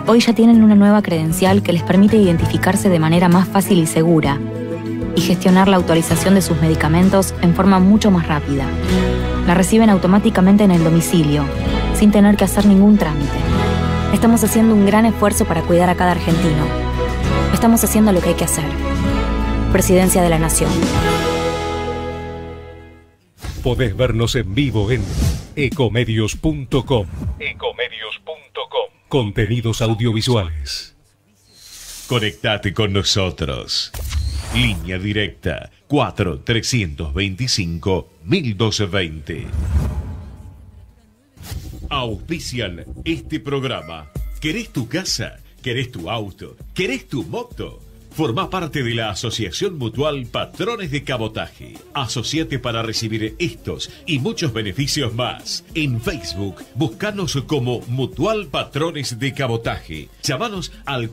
Hoy ya tienen una nueva credencial que les permite identificarse de manera más fácil y segura y gestionar la autorización de sus medicamentos en forma mucho más rápida. La reciben automáticamente en el domicilio, sin tener que hacer ningún trámite. Estamos haciendo un gran esfuerzo para cuidar a cada argentino. Estamos haciendo lo que hay que hacer. Presidencia de la Nación. Podés vernos en vivo en ecomedios.com. Contenidos audiovisuales. Conectate con nosotros. Línea directa 4-325-1220. Auspician este programa. ¿Querés tu casa? ¿Querés tu auto? ¿Querés tu moto? Formá parte de la Asociación Mutual Patrones de Cabotaje. Asociate para recibir estos y muchos beneficios más. En Facebook, buscanos como Mutual Patrones de Cabotaje. Llamanos al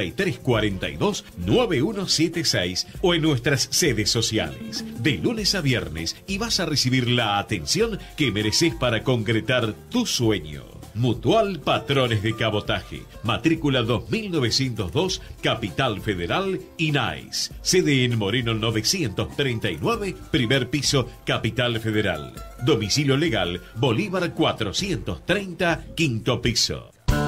4342-9176 o en nuestras sedes sociales. De lunes a viernes y vas a recibir la atención que mereces para concretar tu sueño. Mutual Patrones de Cabotaje, matrícula 2902, Capital Federal, INAIS. Sede en Moreno 939, primer piso, Capital Federal. Domicilio legal, Bolívar 430, quinto piso.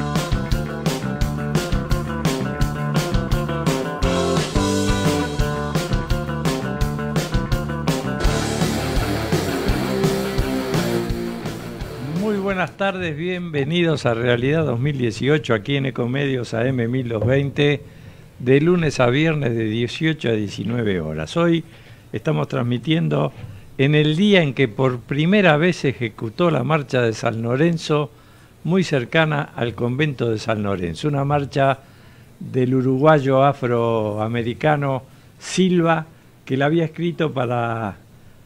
Buenas tardes, bienvenidos a Realidad 2018 aquí en Ecomedios AM 1220, de lunes a viernes de 18 a 19 horas. Hoy estamos transmitiendo en el día en que por primera vez se ejecutó la marcha de San Lorenzo, muy cercana al convento de San Lorenzo, una marcha del uruguayo afroamericano Silva, que la había escrito para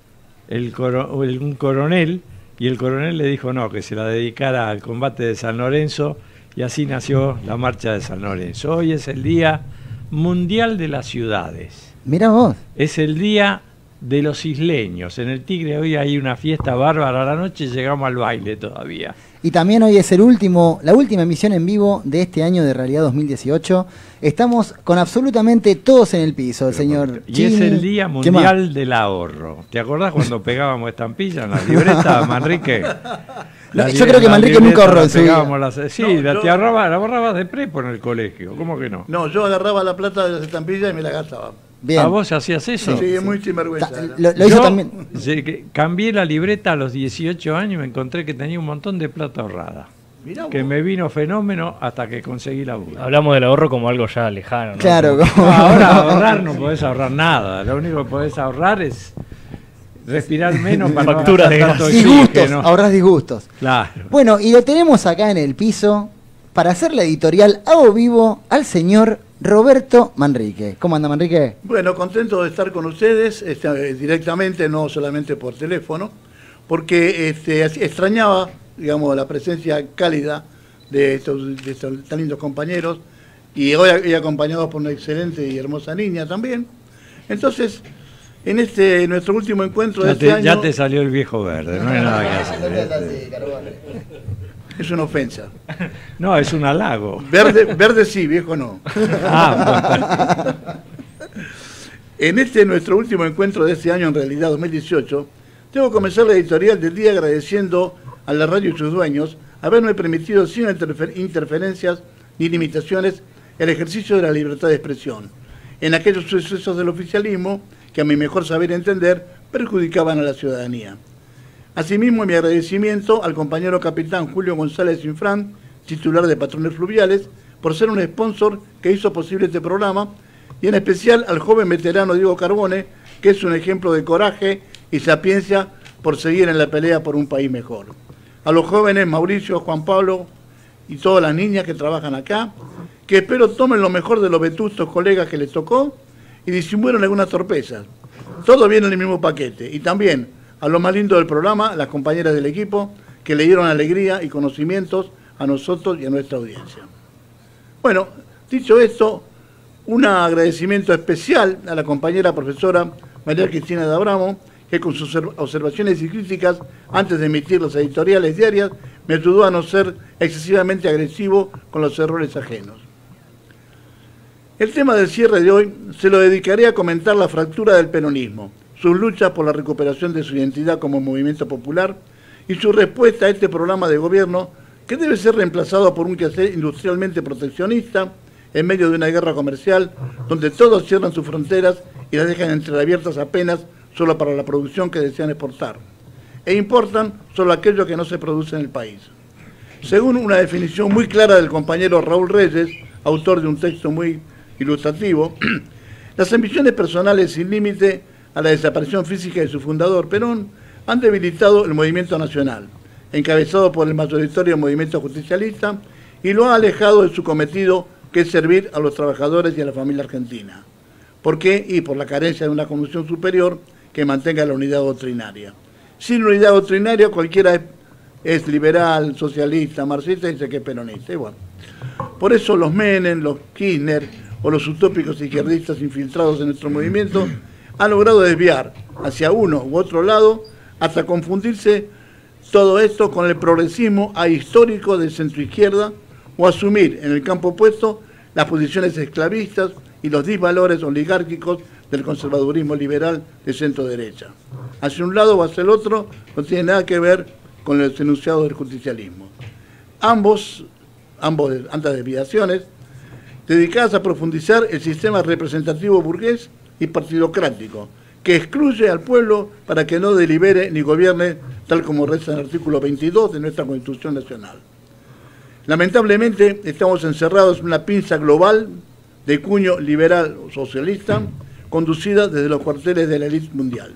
un coronel, y el coronel le dijo no, que se la dedicara al combate de San Lorenzo, y así nació la marcha de San Lorenzo. Hoy es el Día Mundial de las Ciudades. Mirá vos. Es el Día de los Isleños. En el Tigre hoy hay una fiesta bárbara, a la noche llegamos al baile todavía. Y también hoy es la última emisión en vivo de este año de Realidad 2018. Estamos con absolutamente todos en el piso, señor Y Chini. es el Día Mundial del Ahorro. ¿Te acordás cuando pegábamos estampillas en la libreta, Manrique? Yo creo que Manrique nunca ahorró en su vida. Sí, la borrabas de prepo en el colegio. ¿Cómo que no? No, yo agarraba la plata de las estampillas y me la gastaba. Bien. ¿A vos hacías eso? Sí, es muy sinvergüenza. Lo hizo también. Cambié la libreta a los 18 años y me encontré que tenía un montón de plata ahorrada. Que me vino fenómeno hasta que conseguí la laburo. Hablamos del ahorro como algo ya lejano, ¿no? Claro. Ahora ahorrar no podés ahorrar nada. Lo único que podés ahorrar es respirar menos para facturas de gas. Disgustos, ahorrás disgustos. Claro. Bueno, y lo tenemos acá en el piso para hacer la editorial a vivo al señor Roberto Manrique. ¿Cómo anda, Manrique? Bueno, contento de estar con ustedes directamente, no solamente por teléfono, porque extrañaba, digamos, la presencia cálida de estos tan lindos compañeros, y hoy acompañados por una excelente y hermosa niña también. Entonces, en nuestro último encuentro de este año... Ya te salió el viejo verde, no hay nada que hacer. Es una ofensa. No, es un halago. Verde sí, viejo no. Ah, bueno. En nuestro último encuentro de este año, en Realidad 2018, tengo que comenzar la editorial del día agradeciendo a la radio y sus dueños haberme permitido sin interferencias ni limitaciones el ejercicio de la libertad de expresión en aquellos sucesos del oficialismo que a mi mejor saber entender perjudicaban a la ciudadanía. Asimismo, mi agradecimiento al compañero capitán Julio González Infran, titular de Patrones Fluviales, por ser un sponsor que hizo posible este programa, y en especial al joven veterano Diego Carbone, que es un ejemplo de coraje y sapiencia por seguir en la pelea por un país mejor. A los jóvenes Mauricio, Juan Pablo y todas las niñas que trabajan acá, que espero tomen lo mejor de los vetustos colegas que les tocó y disimulen algunas torpezas. Todo viene en el mismo paquete. Y también a lo más lindo del programa, las compañeras del equipo, que le dieron alegría y conocimientos a nosotros y a nuestra audiencia. Bueno, dicho esto, un agradecimiento especial a la compañera profesora María Cristina de Abramo, que con sus observaciones y críticas, antes de emitir las editoriales diarias, me ayudó a no ser excesivamente agresivo con los errores ajenos. El tema del cierre de hoy se lo dedicaré a comentar la fractura del peronismo, sus luchas por la recuperación de su identidad como movimiento popular y su respuesta a este programa de gobierno que debe ser reemplazado por un quehacer industrialmente proteccionista en medio de una guerra comercial donde todos cierran sus fronteras y las dejan entreabiertas apenas solo para la producción que desean exportar e importan solo aquello que no se produce en el país. Según una definición muy clara del compañero Raúl Reyes, autor de un texto muy ilustrativo, las ambiciones personales sin límite a la desaparición física de su fundador, Perón, han debilitado el movimiento nacional, encabezado por el mayoritario movimiento justicialista, y lo ha alejado de su cometido, que es servir a los trabajadores y a la familia argentina. ¿Por qué? Y por la carencia de una conducción superior que mantenga la unidad doctrinaria. Sin unidad doctrinaria cualquiera es liberal, socialista, marxista y dice que es peronista. Y bueno, por eso los Menem, los Kirchner o los utópicos izquierdistas infiltrados en nuestro movimiento han logrado desviar hacia uno u otro lado hasta confundirse todo esto con el progresismo ahistórico de centroizquierda o asumir en el campo opuesto las posiciones esclavistas y los disvalores oligárquicos del conservadurismo liberal de centro-derecha. Hacia un lado o hacia el otro no tiene nada que ver con los enunciados del justicialismo. Ambas desviaciones dedicadas a profundizar el sistema representativo burgués y partidocrático, que excluye al pueblo para que no delibere ni gobierne, tal como reza el artículo 22 de nuestra Constitución Nacional. Lamentablemente, estamos encerrados en una pinza global de cuño liberal o socialista, conducida desde los cuarteles de la élite mundial.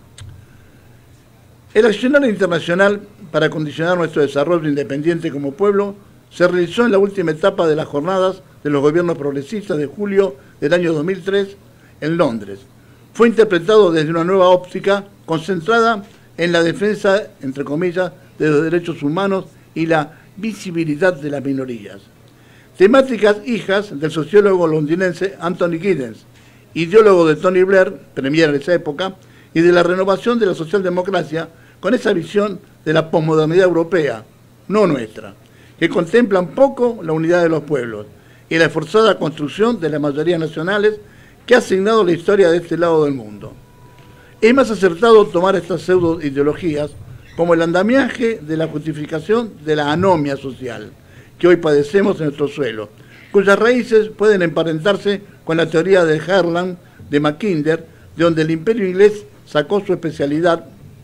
El accionar internacional para condicionar nuestro desarrollo independiente como pueblo se realizó en la última etapa de las jornadas de los gobiernos progresistas de julio del año 2003 en Londres. Fue interpretado desde una nueva óptica concentrada en la defensa, entre comillas, de los derechos humanos y la visibilidad de las minorías. Temáticas hijas del sociólogo londinense Anthony Giddens, ideólogo de Tony Blair, premier de esa época, y de la renovación de la socialdemocracia con esa visión de la posmodernidad europea, no nuestra, que contemplan poco la unidad de los pueblos y la esforzada construcción de las mayorías nacionales que ha asignado la historia de este lado del mundo. Es más acertado tomar estas pseudo-ideologías como el andamiaje de la justificación de la anomia social que hoy padecemos en nuestro suelo, cuyas raíces pueden emparentarse con la teoría de Harlan de Mackinder, de donde el imperio inglés sacó su especialidad,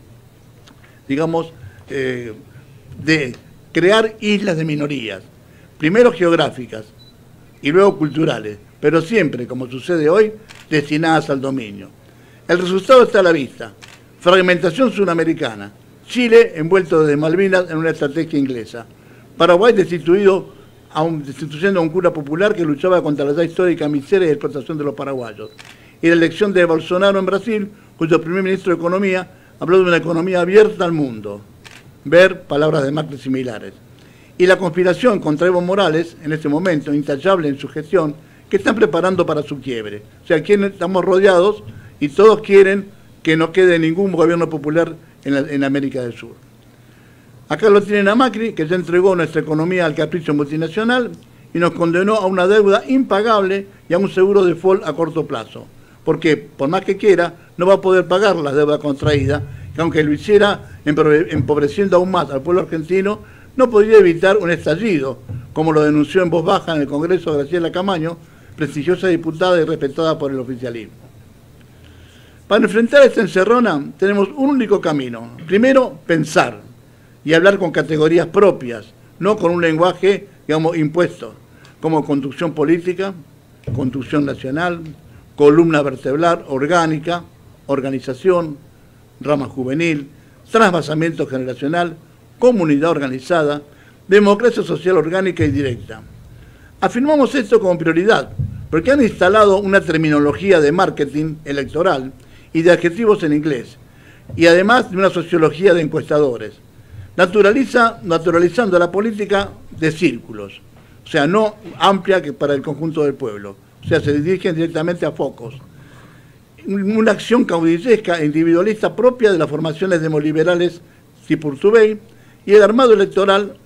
digamos, de crear islas de minorías, primero geográficas y luego culturales, pero siempre, como sucede hoy, destinadas al dominio. El resultado está a la vista: fragmentación sudamericana, Chile envuelto desde Malvinas en una estrategia inglesa, Paraguay destituyendo a un cura popular que luchaba contra la ya histórica miseria y explotación de los paraguayos, y la elección de Bolsonaro en Brasil, cuyo primer ministro de Economía habló de una economía abierta al mundo. Ver palabras de Macri similares. Y la conspiración contra Evo Morales, en este momento, intachable en su gestión, que están preparando para su quiebre. O sea, aquí estamos rodeados y todos quieren que no quede ningún gobierno popular en América del Sur. Acá lo tienen a Macri, que ya entregó nuestra economía al capricho multinacional y nos condenó a una deuda impagable y a un seguro de default a corto plazo. Porque, por más que quiera, no va a poder pagar la deuda contraída, que aunque lo hiciera empobreciendo aún más al pueblo argentino, no podría evitar un estallido, como lo denunció en voz baja en el Congreso Graciela Camaño, prestigiosa diputada y respetada por el oficialismo. Para enfrentar esta encerrona tenemos un único camino. Primero, pensar y hablar con categorías propias, no con un lenguaje, digamos, impuesto, como conducción política, conducción nacional, columna vertebral orgánica, organización, rama juvenil, trasvasamiento generacional, comunidad organizada, democracia social orgánica y directa. Afirmamos esto como prioridad, porque han instalado una terminología de marketing electoral y de adjetivos en inglés, y además de una sociología de encuestadores, naturalizando la política de círculos, o sea, no amplia que para el conjunto del pueblo, o sea, se dirigen directamente a focos. Una acción caudillesca e individualista propia de las formaciones demoliberales tipo Urtubey y el armado electoral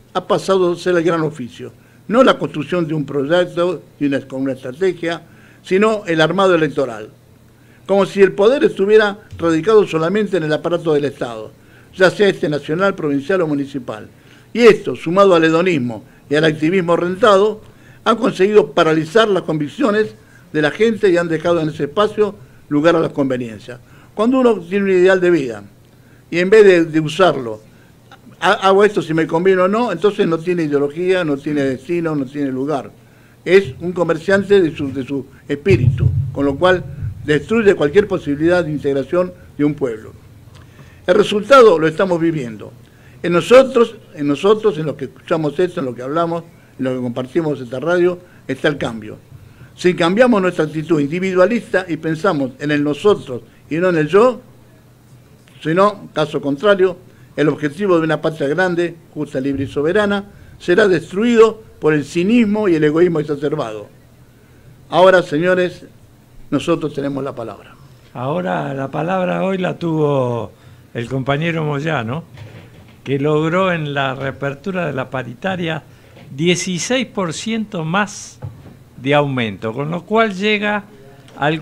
ha pasado a ser el gran oficio. No la construcción de un proyecto con una estrategia, sino el armado electoral. Como si el poder estuviera radicado solamente en el aparato del Estado, ya sea este nacional, provincial o municipal. Y esto, sumado al hedonismo y al activismo rentado, han conseguido paralizar las convicciones de la gente y han dejado en ese espacio lugar a las conveniencias. Cuando uno tiene un ideal de vida y en vez de usarlo, hago esto si me conviene o no, entonces no tiene ideología, no tiene destino, no tiene lugar. Es un comerciante de su espíritu, con lo cual destruye cualquier posibilidad de integración de un pueblo. El resultado lo estamos viviendo. En nosotros, en los que escuchamos esto, en lo que hablamos, en lo que compartimos esta radio, está el cambio. Si cambiamos nuestra actitud individualista y pensamos en el nosotros y no en el yo, sino, caso contrario, el objetivo de una patria grande, justa, libre y soberana, será destruido por el cinismo y el egoísmo exacerbado. Ahora, señores, nosotros tenemos la palabra. Ahora la palabra hoy la tuvo el compañero Moyano, que logró en la reapertura de la paritaria 16% más de aumento, con lo cual llega al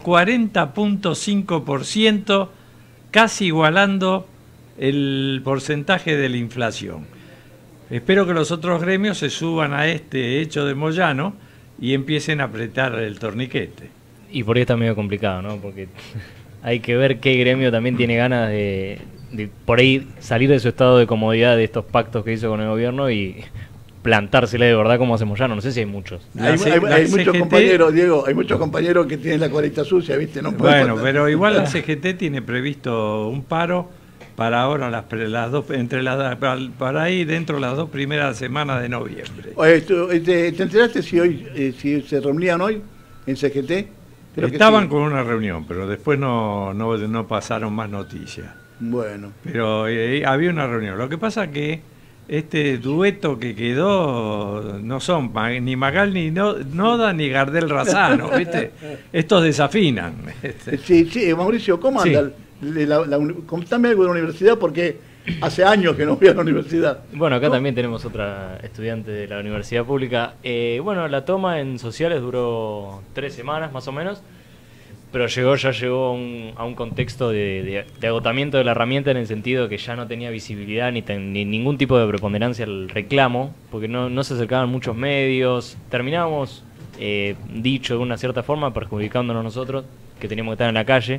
40.5%, casi igualando el porcentaje de la inflación. Espero que los otros gremios se suban a este hecho de Moyano y empiecen a apretar el torniquete. Y por ahí está medio complicado, ¿no? Porque hay que ver qué gremio también tiene ganas de por ahí salir de su estado de comodidad de estos pactos que hizo con el gobierno y plantársele de verdad como hace Moyano. No sé si hay muchos. Hay muchos compañeros, Diego, hay muchos compañeros que tienen la colita sucia, ¿viste? No puede bueno, faltar. pero igual la CGT tiene previsto un paro para ahora para ahí dentro de las 2 primeras semanas de noviembre. Oye, ¿te enteraste si se reunían hoy en CGT? Creo Estaban sí. con una reunión, pero después no pasaron más noticias. Bueno. Pero había una reunión. Lo que pasa que este dueto que quedó no son ni Magal ni Noda ni Gardel Razano, ¿viste? Estos desafinan. Sí, Mauricio, ¿cómo anda? Contame algo de la universidad porque hace años que no voy a la universidad. Bueno, acá también tenemos otra estudiante de la universidad pública. Bueno, la toma en sociales duró 3 semanas más o menos, pero ya llegó a un contexto de agotamiento de la herramienta, en el sentido de que ya no tenía visibilidad ni ningún tipo de preponderancia al reclamo, porque no se acercaban muchos medios. Terminábamos, dicho de una cierta forma, perjudicándonos nosotros, que teníamos que estar en la calle.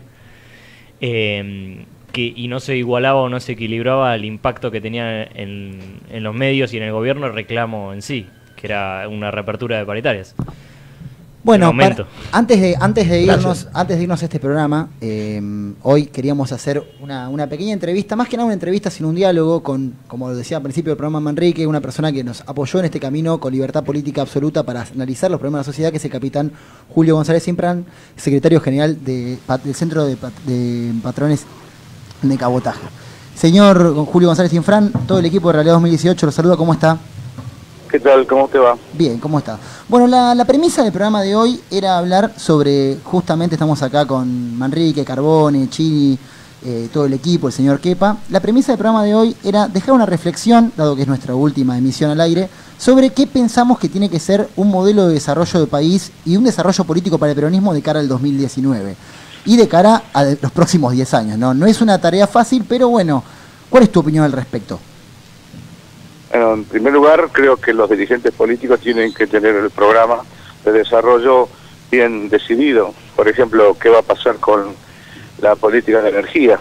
Y no se igualaba o no se equilibraba el impacto que tenía en los medios y en el gobierno el reclamo en sí, que era una reapertura de paritarias. Bueno, antes de irnos a este programa, hoy queríamos hacer una pequeña entrevista, más que nada una entrevista, sino un diálogo con, como decía al principio del programa Manrique, una persona que nos apoyó en este camino con libertad política absoluta para analizar los problemas de la sociedad, que es el capitán Julio González Infran, secretario general del Centro de Patrones de Cabotaje. Señor Julio González Infran, todo el equipo de Realidad 2018 lo saluda, ¿cómo está? ¿Qué tal? ¿Cómo te va? Bien, ¿cómo está? Bueno, la premisa del programa de hoy era hablar sobre, justamente estamos acá con Manrique, Carbone, Chini, todo el equipo, el señor Kepa. La premisa del programa de hoy era dejar una reflexión, dado que es nuestra última emisión al aire, sobre qué pensamos que tiene que ser un modelo de desarrollo de país y un desarrollo político para el peronismo de cara al 2019 y de cara a los próximos 10 años. No es una tarea fácil, pero bueno, ¿cuál es tu opinión al respecto? Bueno, en primer lugar, creo que los dirigentes políticos tienen que tener el programa de desarrollo bien decidido. Por ejemplo, ¿qué va a pasar con la política de energía?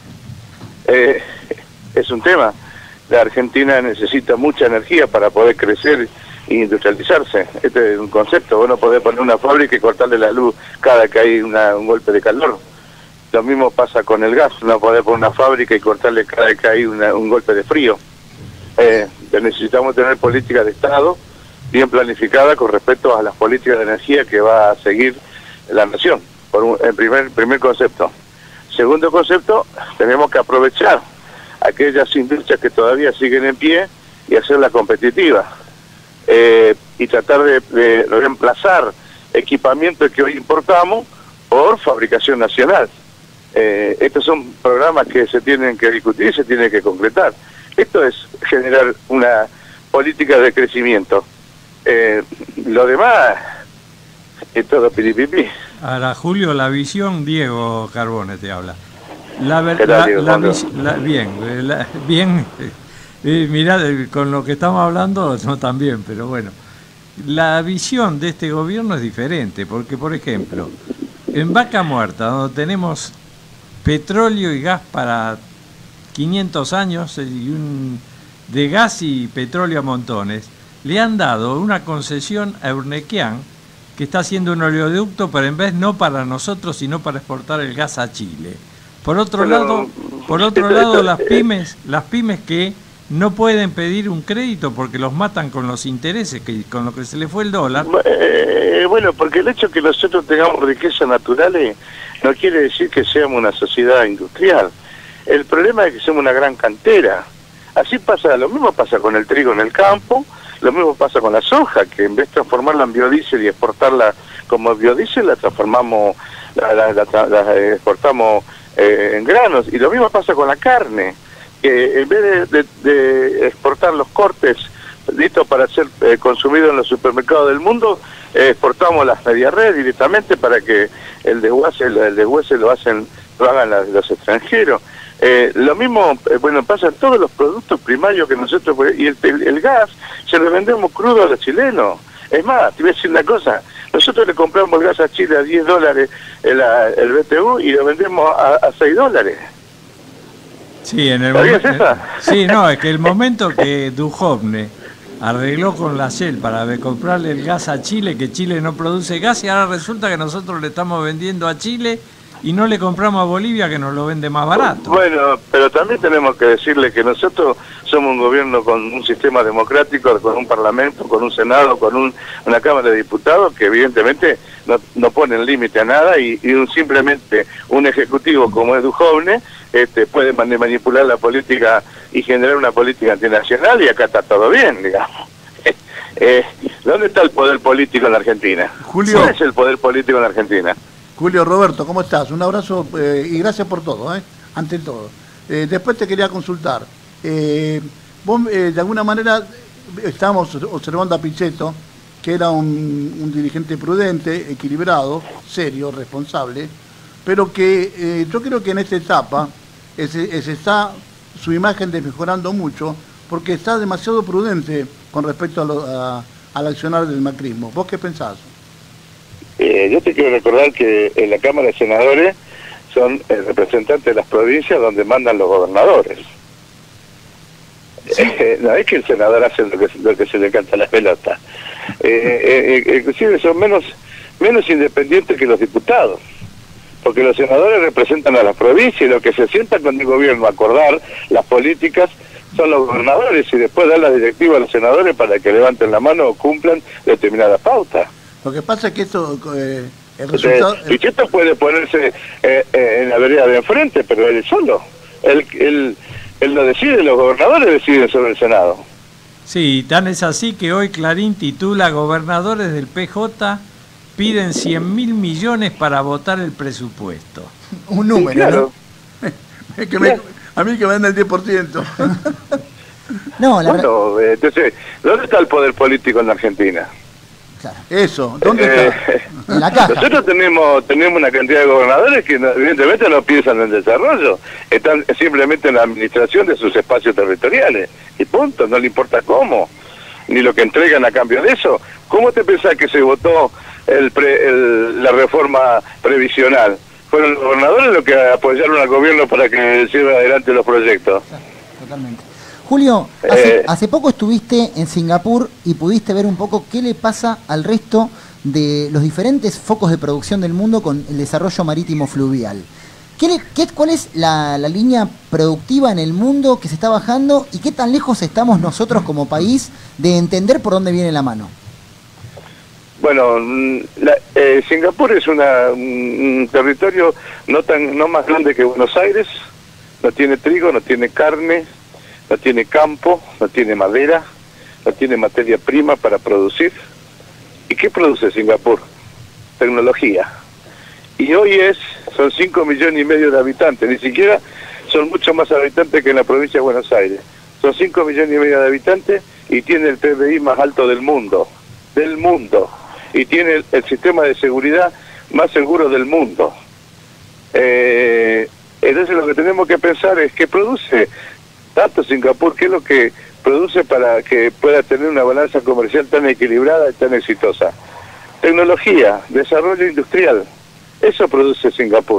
Es un tema. La Argentina necesita mucha energía para poder crecer e industrializarse. Este es un concepto. Vos no podés poner una fábrica y cortarle la luz cada que hay un golpe de calor. Lo mismo pasa con el gas. No podés poner una fábrica y cortarle cada que hay un golpe de frío. Necesitamos tener políticas de Estado bien planificadas con respecto a las políticas de energía que va a seguir la nación, el primer concepto. Segundo concepto, tenemos que aprovechar aquellas industrias que todavía siguen en pie y hacerlas competitivas, y tratar de reemplazar equipamientos que hoy importamos por fabricación nacional. Estos son programas que se tienen que discutir y se tienen que concretar. Esto es generar una políticas de crecimiento. Lo demás es todo piripipí. Ahora, Julio, la visión, Diego Carbone te habla. Bien, mirá, con lo que estamos hablando, no tan bien, pero bueno. La visión de este gobierno es diferente, porque, por ejemplo, en Vaca Muerta, donde tenemos petróleo y gas para 500 años, de gas y petróleo a montones, le han dado una concesión a Urnequian, que está haciendo un oleoducto, pero en vez no para nosotros, sino para exportar el gas a Chile. Por otro lado, las pymes que no pueden pedir un crédito porque los matan con los intereses, con lo que se le fue el dólar. Bueno, porque el hecho de que nosotros tengamos riquezas naturales no quiere decir que seamos una sociedad industrial. El problema es que somos una gran cantera. Así pasa, lo mismo pasa con el trigo en el campo, lo mismo pasa con la soja, que en vez de transformarla en biodiesel y exportarla como biodiesel, la transformamos, la exportamos en granos. Y lo mismo pasa con la carne, que en vez de exportar los cortes listos para ser consumidos en los supermercados del mundo, exportamos las media red directamente para que el deshuese lo hagan los extranjeros. Lo mismo, pasa en todos los productos primarios que nosotros, y el gas se lo vendemos crudo a los chilenos. Es más, te voy a decir una cosa, nosotros le compramos el gas a Chile a $10 el BTU y lo vendemos a $6. Sí, es que el momento que Duhovne arregló con la Shell para comprarle el gas a Chile, que Chile no produce gas, y ahora resulta que nosotros le estamos vendiendo a Chile y no le compramos a Bolivia, que nos lo vende más barato. Bueno, pero también tenemos que decirle que nosotros somos un gobierno con un sistema democrático, con un parlamento, con un senado, con una cámara de diputados que evidentemente no ponen límite a nada, y simplemente un ejecutivo como es Duhovne puede manipular la política y generar una política internacional, y acá está todo bien, digamos. ¿Dónde está el poder político en la Argentina? Julio, ¿cuál es el poder político en la Argentina? Julio, Roberto, ¿cómo estás? Un abrazo y gracias por todo, ante todo. Después te quería consultar. Vos, de alguna manera, estábamos observando a Pichetto, que era un dirigente prudente, equilibrado, serio, responsable, pero que yo creo que en esta etapa está su imagen desmejorando mucho, porque está demasiado prudente con respecto al accionar del macrismo. ¿Vos qué pensás? Yo te quiero recordar que en la Cámara de Senadores son representantes de las provincias donde mandan los gobernadores. No es que el senador hace lo que se le canta a la pelota. Inclusive son menos independientes que los diputados, porque los senadores representan a las provincias, y lo que se sientan con el gobierno a acordar las políticas son los gobernadores, y después dan la directiva a los senadores para que levanten la mano o cumplan determinadas pautas. Lo que pasa es que esto, el resultado... Pichetto puede ponerse en la vereda de enfrente, pero él solo. Él no decide, los gobernadores deciden sobre el Senado. Sí, tan es así que hoy Clarín titula: gobernadores del PJ piden 100.000 millones para votar el presupuesto. Un número, sí, claro. ¿No? Es que a mí que me dan el 10%. Entonces, ¿dónde está el poder político en la Argentina? Claro. Eso, ¿dónde está? En la caja. Nosotros tenemos una cantidad de gobernadores que evidentemente no piensan en desarrollo, están simplemente en la administración de sus espacios territoriales, y punto, no le importa cómo, ni lo que entregan a cambio de eso. ¿Cómo te pensás que se votó la reforma previsional? Fueron los gobernadores los que apoyaron al gobierno para que lleve adelante los proyectos. Totalmente. Julio, hace poco estuviste en Singapur y pudiste ver un poco qué le pasa al resto de los diferentes focos de producción del mundo con el desarrollo marítimo fluvial. ¿Cuál es la línea productiva en el mundo que se está bajando y qué tan lejos estamos nosotros como país de entender por dónde viene la mano? Bueno, Singapur es un territorio no más grande que Buenos Aires, no tiene trigo, no tiene carne, no tiene campo, no tiene madera, no tiene materia prima para producir. ¿Y qué produce Singapur? Tecnología. Y hoy son 5,5 millones de habitantes, ni siquiera son mucho más habitantes que en la provincia de Buenos Aires. Son 5,5 millones de habitantes y y tiene el PBI más alto del mundo, y tiene el sistema de seguridad más seguro del mundo. Entonces lo que tenemos que pensar es qué produce tanto Singapur, qué es lo que produce para que pueda tener una balanza comercial tan equilibrada y tan exitosa. Tecnología, desarrollo industrial, eso produce Singapur.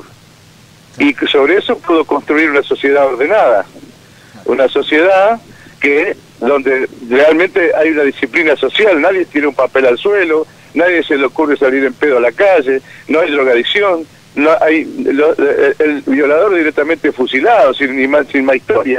Y sobre eso pudo construir una sociedad ordenada, una sociedad donde realmente hay una disciplina social, nadie tira un papel al suelo, nadie se le ocurre salir en pedo a la calle, no hay drogadicción, no hay el violador directamente fusilado, sin más historia.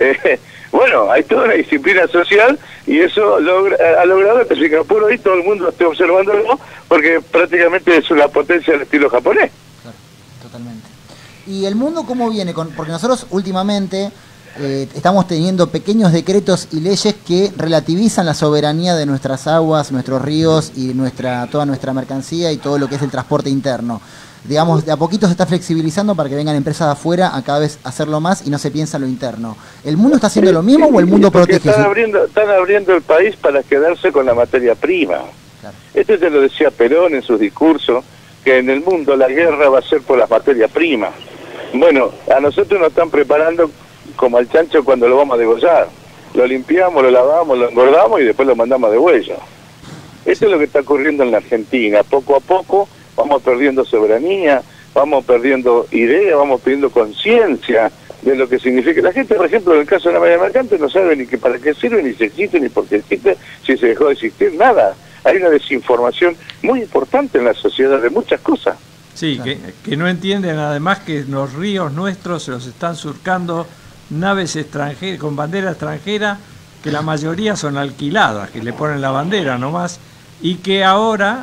Bueno, hay toda una disciplina social y eso ha logrado que Singapur hoy todo el mundo esté observándolo porque prácticamente es una potencia del estilo japonés. Claro, totalmente. ¿Y el mundo cómo viene? Porque nosotros últimamente estamos teniendo pequeños decretos y leyes que relativizan la soberanía de nuestras aguas, nuestros ríos y toda nuestra mercancía y todo lo que es el transporte interno. Digamos, de a poquito se está flexibilizando para que vengan empresas de afuera a cada vez hacerlo más y no se piensa en lo interno. ¿El mundo está haciendo lo mismo o el mundo protege? Están abriendo el país para quedarse con la materia prima. Claro. Esto te lo decía Perón en sus discursos, que en el mundo la guerra va a ser por las materias primas. Bueno, a nosotros nos están preparando como al chancho cuando lo vamos a degollar. Lo limpiamos, lo lavamos, lo engordamos y después lo mandamos de huella. Eso es lo que está ocurriendo en la Argentina. Poco a poco vamos perdiendo soberanía, vamos perdiendo ideas, vamos perdiendo conciencia de lo que significa. La gente, por ejemplo, en el caso de la Marina Mercante no sabe ni que para qué sirve, ni si existe, ni por qué existe, si se dejó de existir, nada. Hay una desinformación muy importante en la sociedad de muchas cosas. Sí, que no entienden además que los ríos nuestros se los están surcando naves extranjeras, con bandera extranjera, que la mayoría son alquiladas, que le ponen la bandera nomás, y que ahora,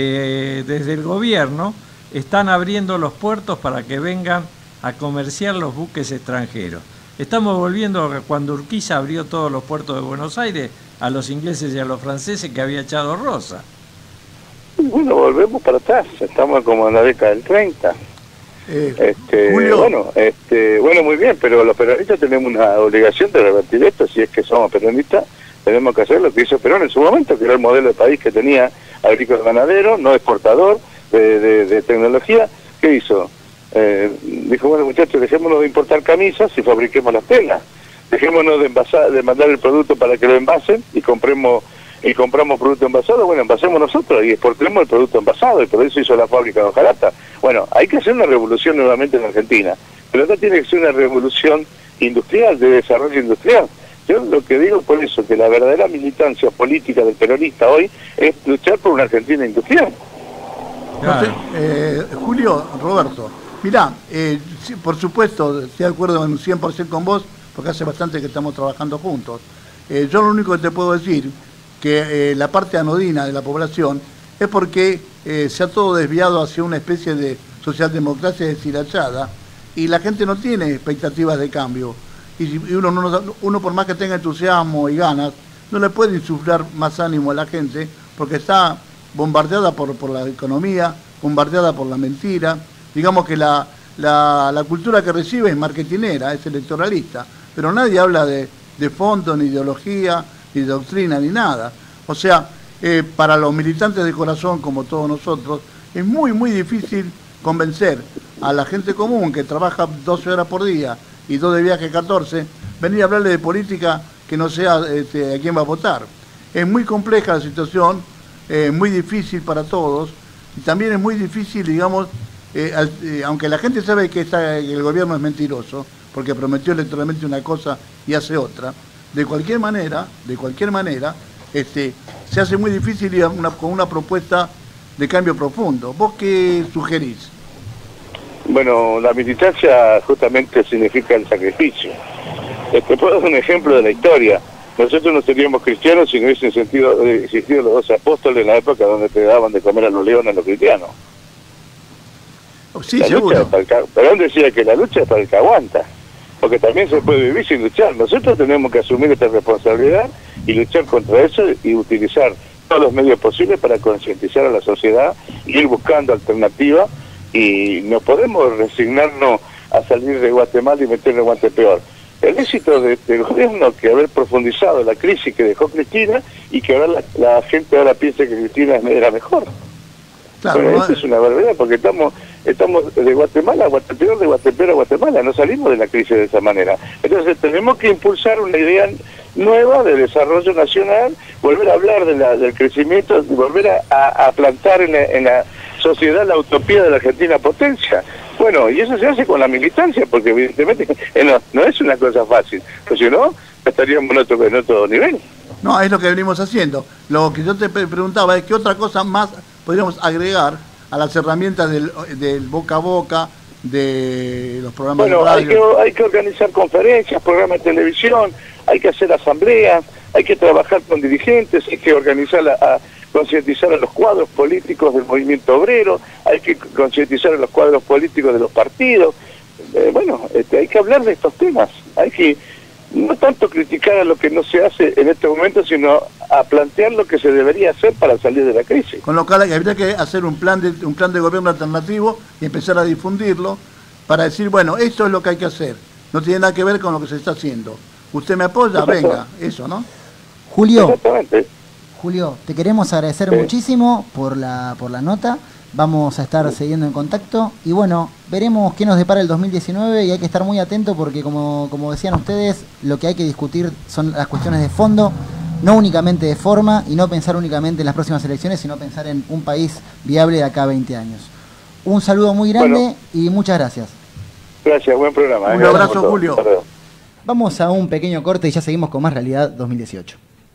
desde el gobierno, están abriendo los puertos para que vengan a comerciar los buques extranjeros. Estamos volviendo a cuando Urquiza abrió todos los puertos de Buenos Aires a los ingleses y a los franceses que había echado Rosa. Bueno, volvemos para atrás, estamos como en la década del 30. Julio. Bueno, muy bien, pero los peronistas tenemos una obligación de revertir esto. Si es que somos peronistas, tenemos que hacer lo que hizo Perón en su momento, que era el modelo de país que tenía agrícola ganadero, no exportador de tecnología. ¿Qué hizo? Dijo, bueno, muchachos, dejémonos de importar camisas y fabriquemos las telas. Dejémonos de mandar el producto para que lo envasen y compramos producto envasado. Bueno, envasemos nosotros y exportemos el producto envasado, y por eso hizo la fábrica de hojalata. Bueno, hay que hacer una revolución nuevamente en Argentina, pero acá tiene que ser una revolución industrial, de desarrollo industrial. Yo lo que digo por eso, que la verdadera militancia política del peronista hoy es luchar por una Argentina industrial. Claro. Julio, Roberto, mirá, sí, por supuesto, estoy de acuerdo en 100% con vos, porque hace bastante que estamos trabajando juntos. Yo lo único que te puedo decir, que la parte anodina de la población es porque se ha todo desviado hacia una especie de socialdemocracia deshilachada y la gente no tiene expectativas de cambio. Y uno por más que tenga entusiasmo y ganas, no le puede insuflar más ánimo a la gente porque está bombardeada por la economía, bombardeada por la mentira. Digamos que la cultura que recibe es marketinera, es electoralista, pero nadie habla de fondo, ni ideología, ni doctrina, ni nada. O sea, para los militantes de corazón, como todos nosotros, es muy, muy difícil convencer a la gente común que trabaja 12 horas por día y 2 de viaje 14, venir a hablarle de política que no sea a quién va a votar. Es muy compleja la situación, muy difícil para todos, y también es muy difícil, digamos, aunque la gente sabe que el gobierno es mentiroso, porque prometió electoralmente una cosa y hace otra, de cualquier manera, se hace muy difícil ir con una propuesta de cambio profundo. ¿Vos qué sugerís? Bueno, la militancia justamente significa el sacrificio. Puedo dar un ejemplo de la historia. Nosotros no seríamos cristianos si no hubiesen existido los 12 apóstoles en la época donde te daban de comer a los leones a los cristianos. Sí, seguro. Perón decía que la lucha es para el que aguanta, porque también se puede vivir sin luchar. Nosotros tenemos que asumir esta responsabilidad y luchar contra eso y utilizar todos los medios posibles para concientizar a la sociedad y ir buscando alternativas, y no podemos resignarnos a salir de Guatemala y meternos en Guatepeor. el éxito del gobierno que haber profundizado la crisis que dejó Cristina y que ahora la gente ahora piensa que Cristina era mejor. Claro, bueno, eso es una barbaridad, porque estamos de Guatemala a Guatemala, de Guatemala a Guatemala, no salimos de la crisis de esa manera. Entonces tenemos que impulsar una idea nueva de desarrollo nacional, volver a hablar del crecimiento, volver a plantar en la sociedad la utopía de la Argentina potencia. Bueno, y eso se hace con la militancia, porque evidentemente no es una cosa fácil, pues si no, estaríamos en otro nivel. No, es lo que venimos haciendo. Lo que yo te preguntaba es qué otra cosa más podríamos agregar a las herramientas del boca a boca, de los programas de radio. Hay que organizar conferencias, programas de televisión, hay que hacer asambleas, hay que trabajar con dirigentes, hay que organizar concientizar a los cuadros políticos del movimiento obrero, hay que concientizar a los cuadros políticos de los partidos. Hay que hablar de estos temas, hay que no tanto criticar a lo que no se hace en este momento, sino a plantear lo que se debería hacer para salir de la crisis. Con lo cual habría que hacer un plan de gobierno alternativo y empezar a difundirlo para decir, bueno, esto es lo que hay que hacer, no tiene nada que ver con lo que se está haciendo. ¿Usted me apoya? Venga, eso, ¿no? Julio, te queremos agradecer muchísimo por la nota. Vamos a estar siguiendo en contacto y bueno, veremos qué nos depara el 2019 y hay que estar muy atento porque como decían ustedes, lo que hay que discutir son las cuestiones de fondo, no únicamente de forma y no pensar únicamente en las próximas elecciones, sino pensar en un país viable de acá a 20 años. Un saludo muy grande y muchas gracias. Gracias, buen programa. Un abrazo, Julio. Vamos a un pequeño corte y ya seguimos con más Realidad 2018.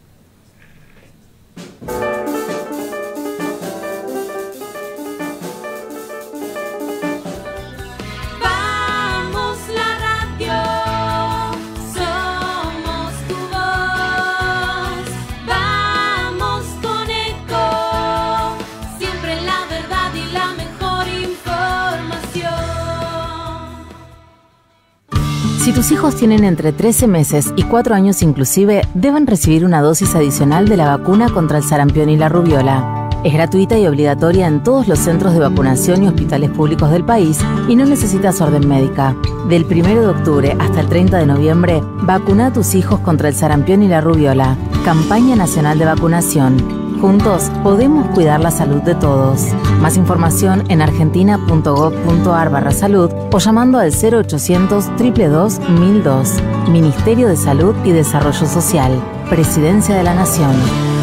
Si tus hijos tienen entre 13 meses y 4 años inclusive, deben recibir una dosis adicional de la vacuna contra el sarampión y la rubiola. Es gratuita y obligatoria en todos los centros de vacunación y hospitales públicos del país y no necesitas orden médica. Del 1 de octubre hasta el 30 de noviembre, vacuna a tus hijos contra el sarampión y la rubiola. Campaña Nacional de Vacunación. Juntos podemos cuidar la salud de todos. Más información en argentina.gov.ar/salud o llamando al 0800 222 1002. Ministerio de Salud y Desarrollo Social. Presidencia de la Nación.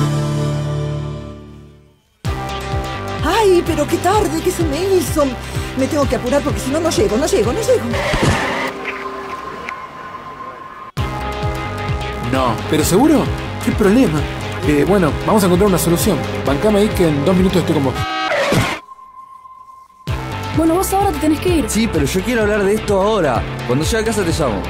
¡Ay, pero qué tarde! ¿Qué se me hizo? Me tengo que apurar porque si no, no llego. No, ¿pero seguro? ¿Qué problema? Bueno, vamos a encontrar una solución. Bancame ahí que en 2 minutos estoy con vos. Bueno, vos ahora te tenés que ir. Sí, pero yo quiero hablar de esto ahora. Cuando llegue a casa te llamo.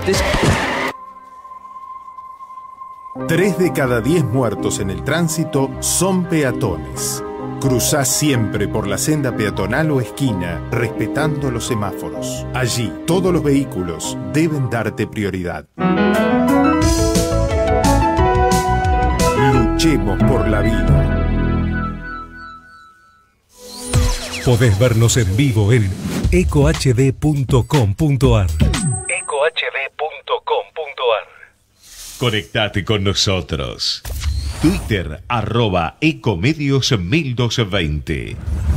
3 de cada 10 muertos en el tránsito son peatones. Cruzá siempre por la senda peatonal o esquina, respetando los semáforos. Allí, todos los vehículos deben darte prioridad. Luchemos por la vida. Podés vernos en vivo en ecohd.com.ar. Conectate con nosotros. Twitter @ecomedios1220.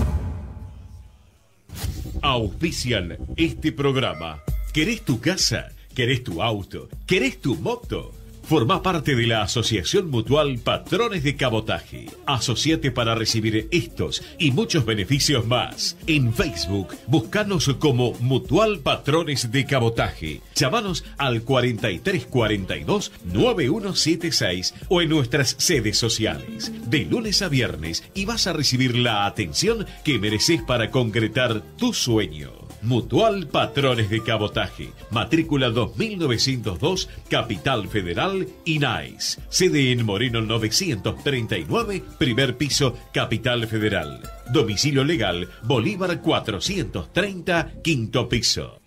Auspician este programa. ¿Querés tu casa? ¿Querés tu auto? ¿Querés tu moto? Formá parte de la Asociación Mutual Patrones de Cabotaje. Asociate para recibir estos y muchos beneficios más. En Facebook, buscanos como Mutual Patrones de Cabotaje. Llámanos al 4342 9176 o en nuestras sedes sociales. De lunes a viernes y vas a recibir la atención que mereces para concretar tu sueño. Mutual Patrones de Cabotaje, matrícula 2902, Capital Federal, INAIS. Sede en Moreno 939, primer piso, Capital Federal. Domicilio legal, Bolívar 430, quinto piso.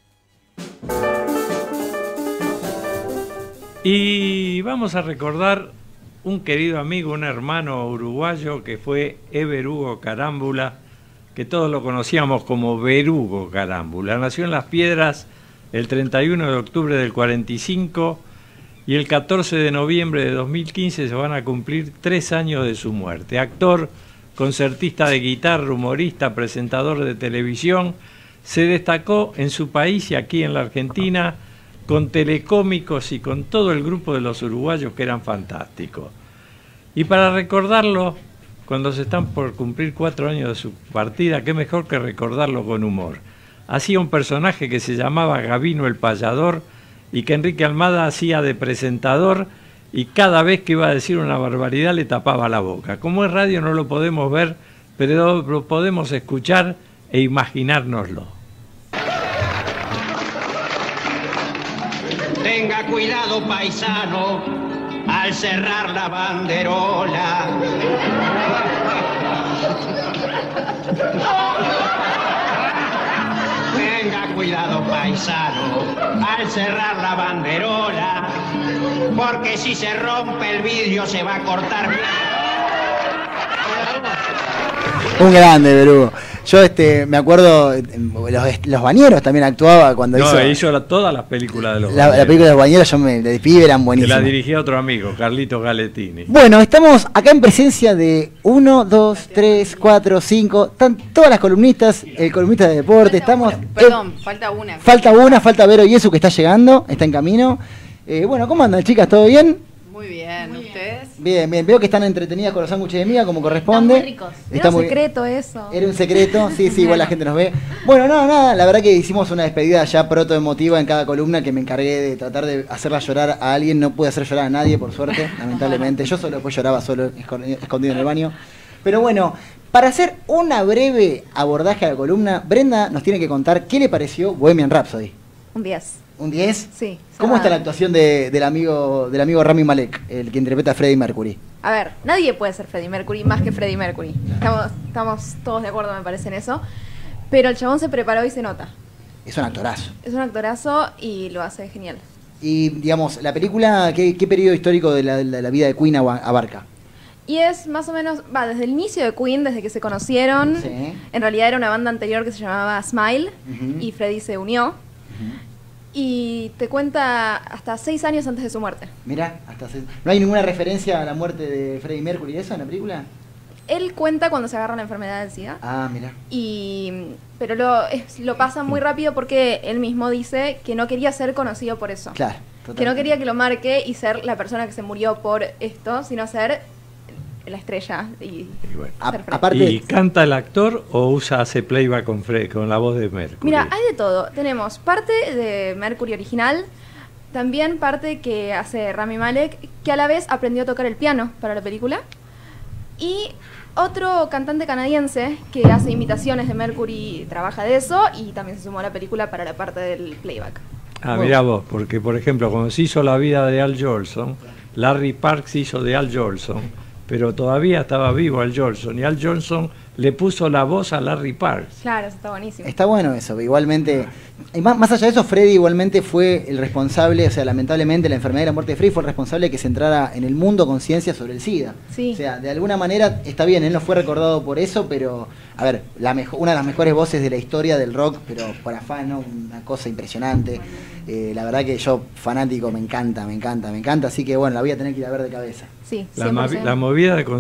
Y vamos a recordar un querido amigo, un hermano uruguayo que fue Eber Hugo Carámbula, que todos lo conocíamos como Berugo Carámbula. Nació en Las Piedras el 31 de octubre del 45 y el 14 de noviembre de 2015 se van a cumplir 3 años de su muerte. Actor, concertista de guitarra, humorista, presentador de televisión, se destacó en su país y aquí en la Argentina con telecómicos y con todo el grupo de los uruguayos que eran fantásticos. Y para recordarlo, cuando se están por cumplir 4 años de su partida, qué mejor que recordarlo con humor. Hacía un personaje que se llamaba Gabino el Payador y que Enrique Almada hacía de presentador y cada vez que iba a decir una barbaridad le tapaba la boca. Como es radio no lo podemos ver, pero lo podemos escuchar e imaginárnoslo. Tenga cuidado, paisano, al cerrar la banderola. Tenga cuidado, paisano, al cerrar la banderola, porque si se rompe el vidrio se va a cortar. Un grande, Berugo. Yo me acuerdo, los Bañeros también actuaba cuando hizo todas las películas de los Bañeros. La película de los Bañeros, de pibe eran buenísimas. Que la dirigía otro amigo, Carlito Galetini. Bueno, estamos acá en presencia de 1, 2, 3, 4, 5, están todas las columnistas, el columnista de deporte, falta Vero Yesu que está llegando, está en camino. Bueno, ¿cómo andan, chicas? ¿Todo bien? Muy bien, ¿ustedes? Bien, veo que están entretenidas con los sándwiches de miga como corresponde. Están muy ricos. Era un secreto eso. Era un secreto, sí, igual la gente nos ve. Bueno, nada, la verdad que hicimos una despedida ya proto emotiva en cada columna que me encargué de tratar de hacerla llorar a alguien. No pude hacer llorar a nadie, por suerte, lamentablemente. Yo después lloraba solo, escondido en el baño. Pero bueno, para hacer una breve abordaje a la columna, Brenda nos tiene que contar qué le pareció Bohemian Rhapsody. Un 10. ¿Un 10? Sí. ¿Cómo está la actuación del amigo Rami Malek, el que interpreta a Freddie Mercury? A ver, nadie puede ser Freddie Mercury más que Freddie Mercury. Estamos todos de acuerdo, me parece, en eso. Pero el chabón se preparó y se nota. Es un actorazo. Es un actorazo y lo hace genial. Y, digamos, la película, ¿qué periodo histórico de la vida de Queen abarca? Y es más o menos, desde el inicio de Queen, desde que se conocieron. Sí. En realidad era una banda anterior que se llamaba Smile, y Freddie se unió. Y te cuenta hasta 6 años antes de su muerte. Mira, ¿no hay ninguna referencia a la muerte de Freddie Mercury eso en la película? Él cuenta cuando se agarra la enfermedad del SIDA. Ah, mira. Pero lo pasa muy rápido porque él mismo dice que no quería ser conocido por eso. Claro, totalmente. Que no quería que lo marque y ser la persona que se murió por esto, sino ser la estrella. ¿Y canta el actor o hace playback con la voz de Mercury? Mira, hay de todo. Tenemos parte de Mercury original, también parte que hace Rami Malek, que a la vez aprendió a tocar el piano para la película, y otro cantante canadiense que hace imitaciones de Mercury, trabaja de eso, y también se sumó a la película para la parte del playback. Mirá vos, porque por ejemplo, cuando se hizo la vida de Al Jolson, Larry Parks hizo de Al Jolson, pero todavía estaba vivo Al Jolson, y Al Jolson le puso la voz a Larry Parks. Claro, eso está buenísimo. Está bueno eso, igualmente. Y más allá de eso, Freddie igualmente fue el responsable, o sea, lamentablemente la enfermedad y la muerte de Freddie fue el responsable de que se entrara en el mundo conciencia sobre el SIDA. Sí. O sea, de alguna manera está bien, él no fue recordado por eso, pero, a ver, una de las mejores voces de la historia del rock, pero por afán, ¿no? Una cosa impresionante. La verdad que yo, fanático, me encanta, así que bueno, la voy a tener que ir a ver de cabeza. Sí, la movida de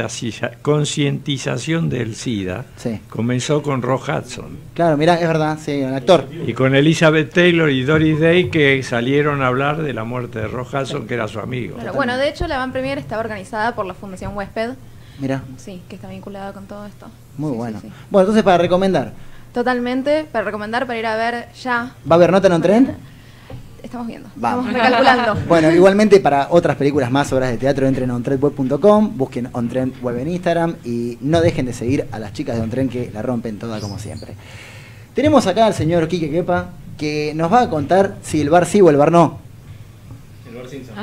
concientización del SIDA comenzó con Rock Hudson. Claro, mirá, es verdad, sí, el actor. Y con Elizabeth Taylor y Doris Day, que salieron a hablar de la muerte de Rock Hudson, que era su amigo. Claro, bueno, de hecho la van premier estaba organizada por la Fundación Huésped. Mirá. Sí, que está vinculada con todo esto. Muy bueno. Sí. Bueno, entonces para recomendar. Totalmente, para ir a ver ya. ¿Va a haber nota en On Trend? Estamos viendo, Vamos. estamos recalculando. Bueno, igualmente para otras películas más, obras de teatro, entren a ontrendweb.com, busquen On Trend Web en Instagram y no dejen de seguir a las chicas de On Trend que la rompen toda como siempre. Tenemos acá al señor Quique Kepa que nos va a contar si el bar sí o el bar no. El bar Simpson.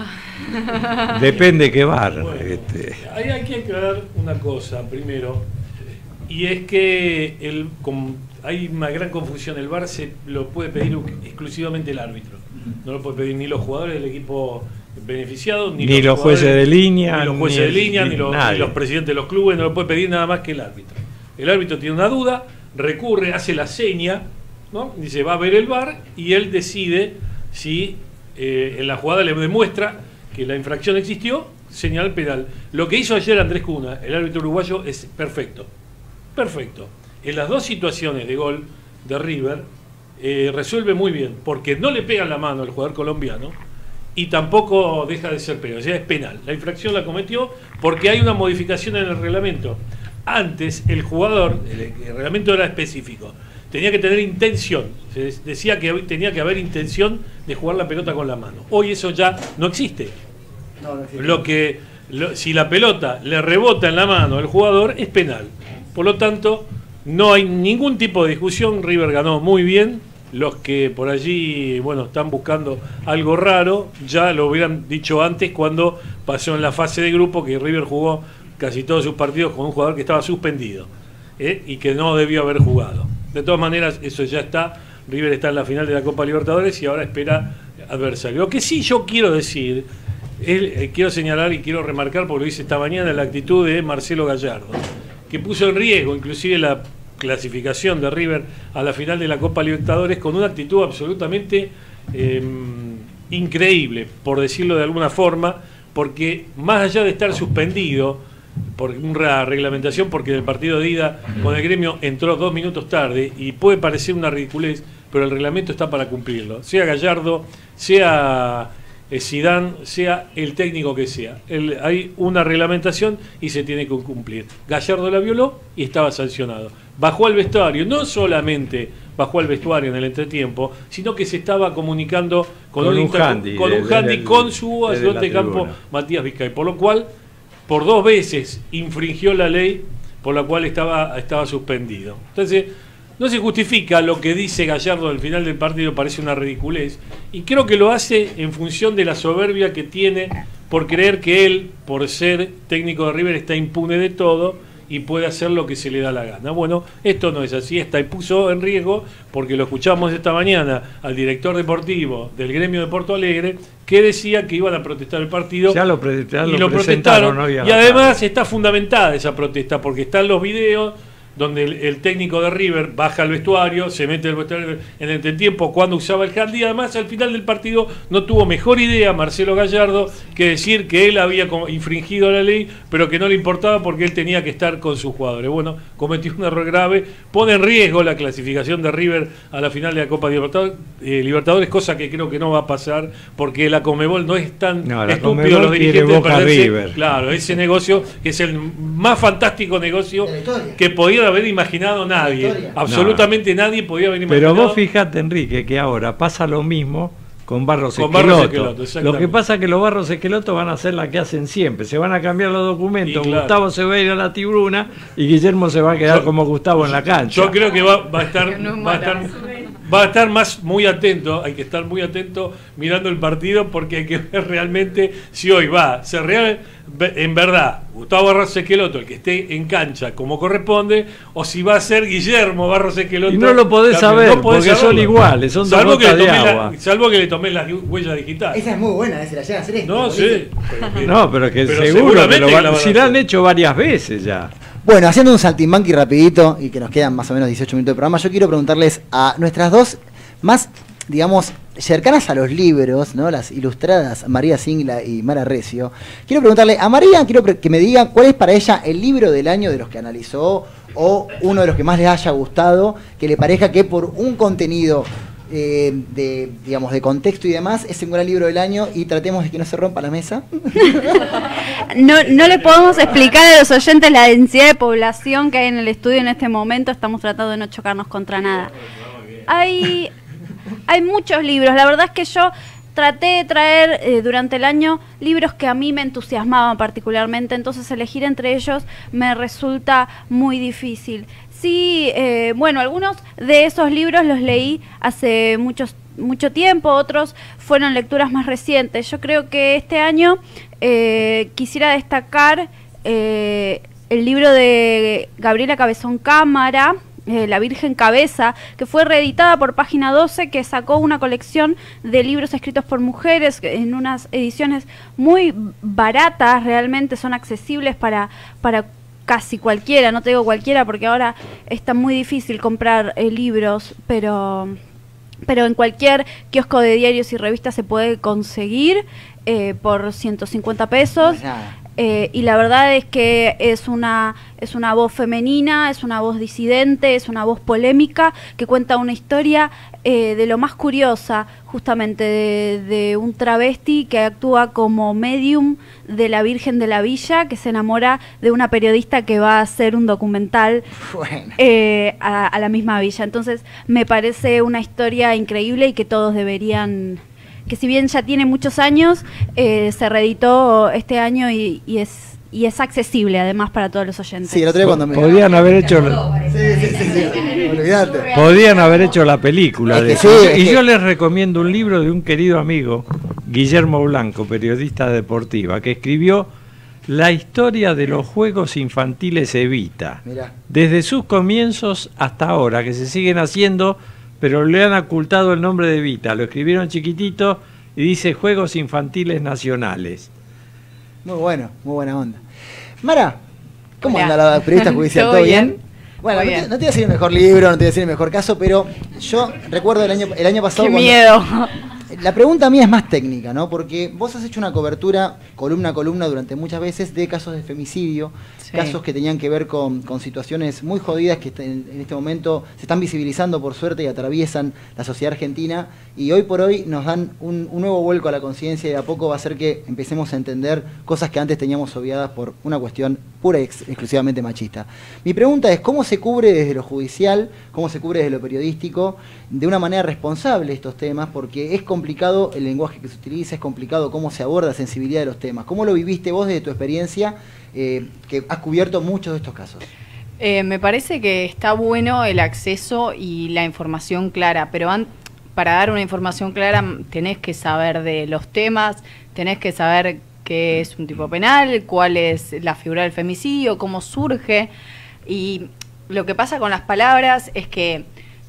Depende qué bar. Bueno, hay que aclarar una cosa primero, y es que hay una gran confusión. El VAR se lo puede pedir exclusivamente el árbitro. No lo puede pedir ni los jugadores del equipo beneficiado, ni los jueces de línea, ni los presidentes de los clubes. No lo puede pedir nada más que el árbitro. El árbitro tiene una duda, recurre, hace la seña ¿no? Dice, va a ver el VAR y él decide si en la jugada le demuestra que la infracción existió, señal penal. Lo que hizo ayer Andrés Cuna, el árbitro uruguayo, es perfecto. Perfecto. En las dos situaciones de gol de River, resuelve muy bien, porque no le pegan la mano al jugador colombiano y tampoco deja de ser penal. O sea, es penal. La infracción la cometió porque hay una modificación en el reglamento. Antes, el jugador, el reglamento era específico, tenía que tener intención. Se decía que tenía que haber intención de jugar la pelota con la mano. Hoy eso ya no existe. No existe. Si la pelota le rebota en la mano al jugador, es penal. Por lo tanto, no hay ningún tipo de discusión. River ganó muy bien. Los que por allí, bueno, están buscando algo raro, ya lo hubieran dicho antes cuando pasó en la fase de grupo que River jugó casi todos sus partidos con un jugador que estaba suspendido y que no debió haber jugado. De todas maneras, eso ya está. River está en la final de la Copa Libertadores y ahora espera adversario. Lo que sí yo quiero decir, quiero señalar y quiero remarcar, porque lo hice esta mañana, la actitud de Marcelo Gallardo, que puso en riesgo inclusive la clasificación de River a la final de la Copa Libertadores con una actitud absolutamente increíble, por decirlo de alguna forma, porque más allá de estar suspendido por una reglamentación, porque en el partido de ida con el Gremio entró 2 minutos tarde y puede parecer una ridiculez, pero el reglamento está para cumplirlo, sea Gallardo, sea Zidane, sea el técnico que sea. Hay una reglamentación y se tiene que cumplir. Gallardo la violó y estaba sancionado. Bajó al vestuario, no solamente bajó al vestuario en el entretiempo, sino que se estaba comunicando con un handy con su ayudante de campo, Matías Vizcay, por lo cual, por 2 veces infringió la ley por la cual estaba suspendido. Entonces, no se justifica lo que dice Gallardo al final del partido, parece una ridiculez, y creo que lo hace en función de la soberbia que tiene por creer que él, por ser técnico de River, está impune de todo y puede hacer lo que se le da la gana. Bueno, esto no es así, y puso en riesgo, porque lo escuchamos esta mañana al director deportivo del Gremio de Porto Alegre, que decía que iban a protestar el partido. Ya lo protestaron. ¿no? Y además está fundamentada esa protesta, porque están los videos donde el técnico de River baja al vestuario, se mete el vestuario en el entretiempo cuando usaba el handy. Además, al final del partido no tuvo mejor idea Marcelo Gallardo que decir que él había infringido la ley, pero que no le importaba porque él tenía que estar con sus jugadores. Bueno, cometió un error grave, pone en riesgo la clasificación de River a la final de la Copa Libertadores, cosa que creo que no va a pasar, porque la Conmebol no es tan estúpido los dirigentes de perderse. River. Claro, ese negocio que es el más fantástico negocio que podía haber imaginado nadie. Absolutamente nadie podía haber imaginado. Pero vos fijate, Enrique, que ahora pasa lo mismo con Barros Esqueloto. Lo que pasa es que los Barros Esqueloto van a hacer la que hacen siempre. Se van a cambiar los documentos. Claro. Gustavo se va a ir a la tribuna y Guillermo se va a quedar como Gustavo en la cancha. Yo creo que va a estar muy atento. Hay que estar muy atento mirando el partido, porque hay que ver realmente si hoy va a ser real, en verdad, Gustavo Barros Esqueloto el que esté en cancha como corresponde, o si va a ser Guillermo Barros Esqueloto. Y no lo podés saber, porque son iguales, son dos gotas de agua. Salvo que le tomés las huellas digitales. Esa es muy buena, si la llega a hacer esto. No, sí. Pero seguro que si la han hecho varias veces ya. Bueno, haciendo un saltimbanqui rapidito, y que nos quedan más o menos 18 minutos de programa, yo quiero preguntarles a nuestras dos más, digamos, cercanas a los libros, ¿no? Las ilustradas, María Singla y Mara Recio. Quiero preguntarle a María, quiero que me diga cuál es para ella el libro del año de los que analizó, o uno de los que más les haya gustado, que le parezca que por un contenido digamos, de contexto y demás es un gran libro del año, y tratemos de que no se rompa la mesa. No le podemos explicar a los oyentes la densidad de población que hay en el estudio en este momento. Estamos tratando de no chocarnos contra nada. Hay muchos libros. La verdad es que yo traté de traer durante el año libros que a mí me entusiasmaban particularmente, entonces elegir entre ellos me resulta muy difícil. Sí, bueno, algunos de esos libros los leí hace mucho tiempo, otros fueron lecturas más recientes. Yo creo que este año quisiera destacar el libro de Gabriela Cabezón Cámara, La Virgen Cabeza, que fue reeditada por Página 12, que sacó una colección de libros escritos por mujeres en unas ediciones muy baratas, realmente son accesibles para casi cualquiera, no te digo cualquiera porque ahora está muy difícil comprar libros, pero en cualquier kiosco de diarios y revistas se puede conseguir por 150 pesos. Y la verdad es que es una voz femenina, es una voz disidente, es una voz polémica que cuenta una historia de lo más curiosa, justamente de un travesti que actúa como medium de la Virgen de la Villa, que se enamora de una periodista que va a hacer un documental a la misma villa. Entonces me parece una historia increíble y que todos deberían... que si bien ya tiene muchos años, se reeditó este año y es accesible además para todos los oyentes. Sí, el otro día cuando me... Podían haber hecho... Olvídate. Podían haber hecho la película. Es que de sí, eso. es Y que... yo les recomiendo un libro de un querido amigo, Guillermo Blanco, periodista deportiva, que escribió La historia de los juegos infantiles Evita. Mirá. Desde sus comienzos hasta ahora, que se siguen haciendo... pero le han ocultado el nombre de Evita, lo escribieron chiquitito y dice Juegos Infantiles Nacionales. Muy bueno, muy buena onda. Mara, ¿cómo Hola. anda la periodista judicial? ¿Todo bien? Bueno, no te voy a decir el mejor libro, no te voy a decir el mejor caso, pero yo recuerdo el año pasado... ¡Qué miedo! La pregunta mía es más técnica, ¿no? Porque vos has hecho una cobertura, columna a columna, durante muchas veces, de casos de femicidio, Sí. casos que tenían que ver con situaciones muy jodidas que en este momento se están visibilizando, por suerte, y atraviesan la sociedad argentina, y hoy por hoy nos dan un nuevo vuelco a la conciencia, y de a poco va a hacer que empecemos a entender cosas que antes teníamos obviadas por una cuestión pura y exclusivamente machista. Mi pregunta es, ¿cómo se cubre desde lo judicial, cómo se cubre desde lo periodístico, de una manera responsable estos temas? Porque es complicado el lenguaje que se utiliza, es complicado cómo se aborda la sensibilidad de los temas. ¿Cómo lo viviste vos desde tu experiencia, que has cubierto muchos de estos casos? Me parece que está bueno el acceso y la información clara, pero para dar una información clara tenés que saber de los temas, tenés que saber qué es un tipo penal, cuál es la figura del femicidio, cómo surge. Y lo que pasa con las palabras es que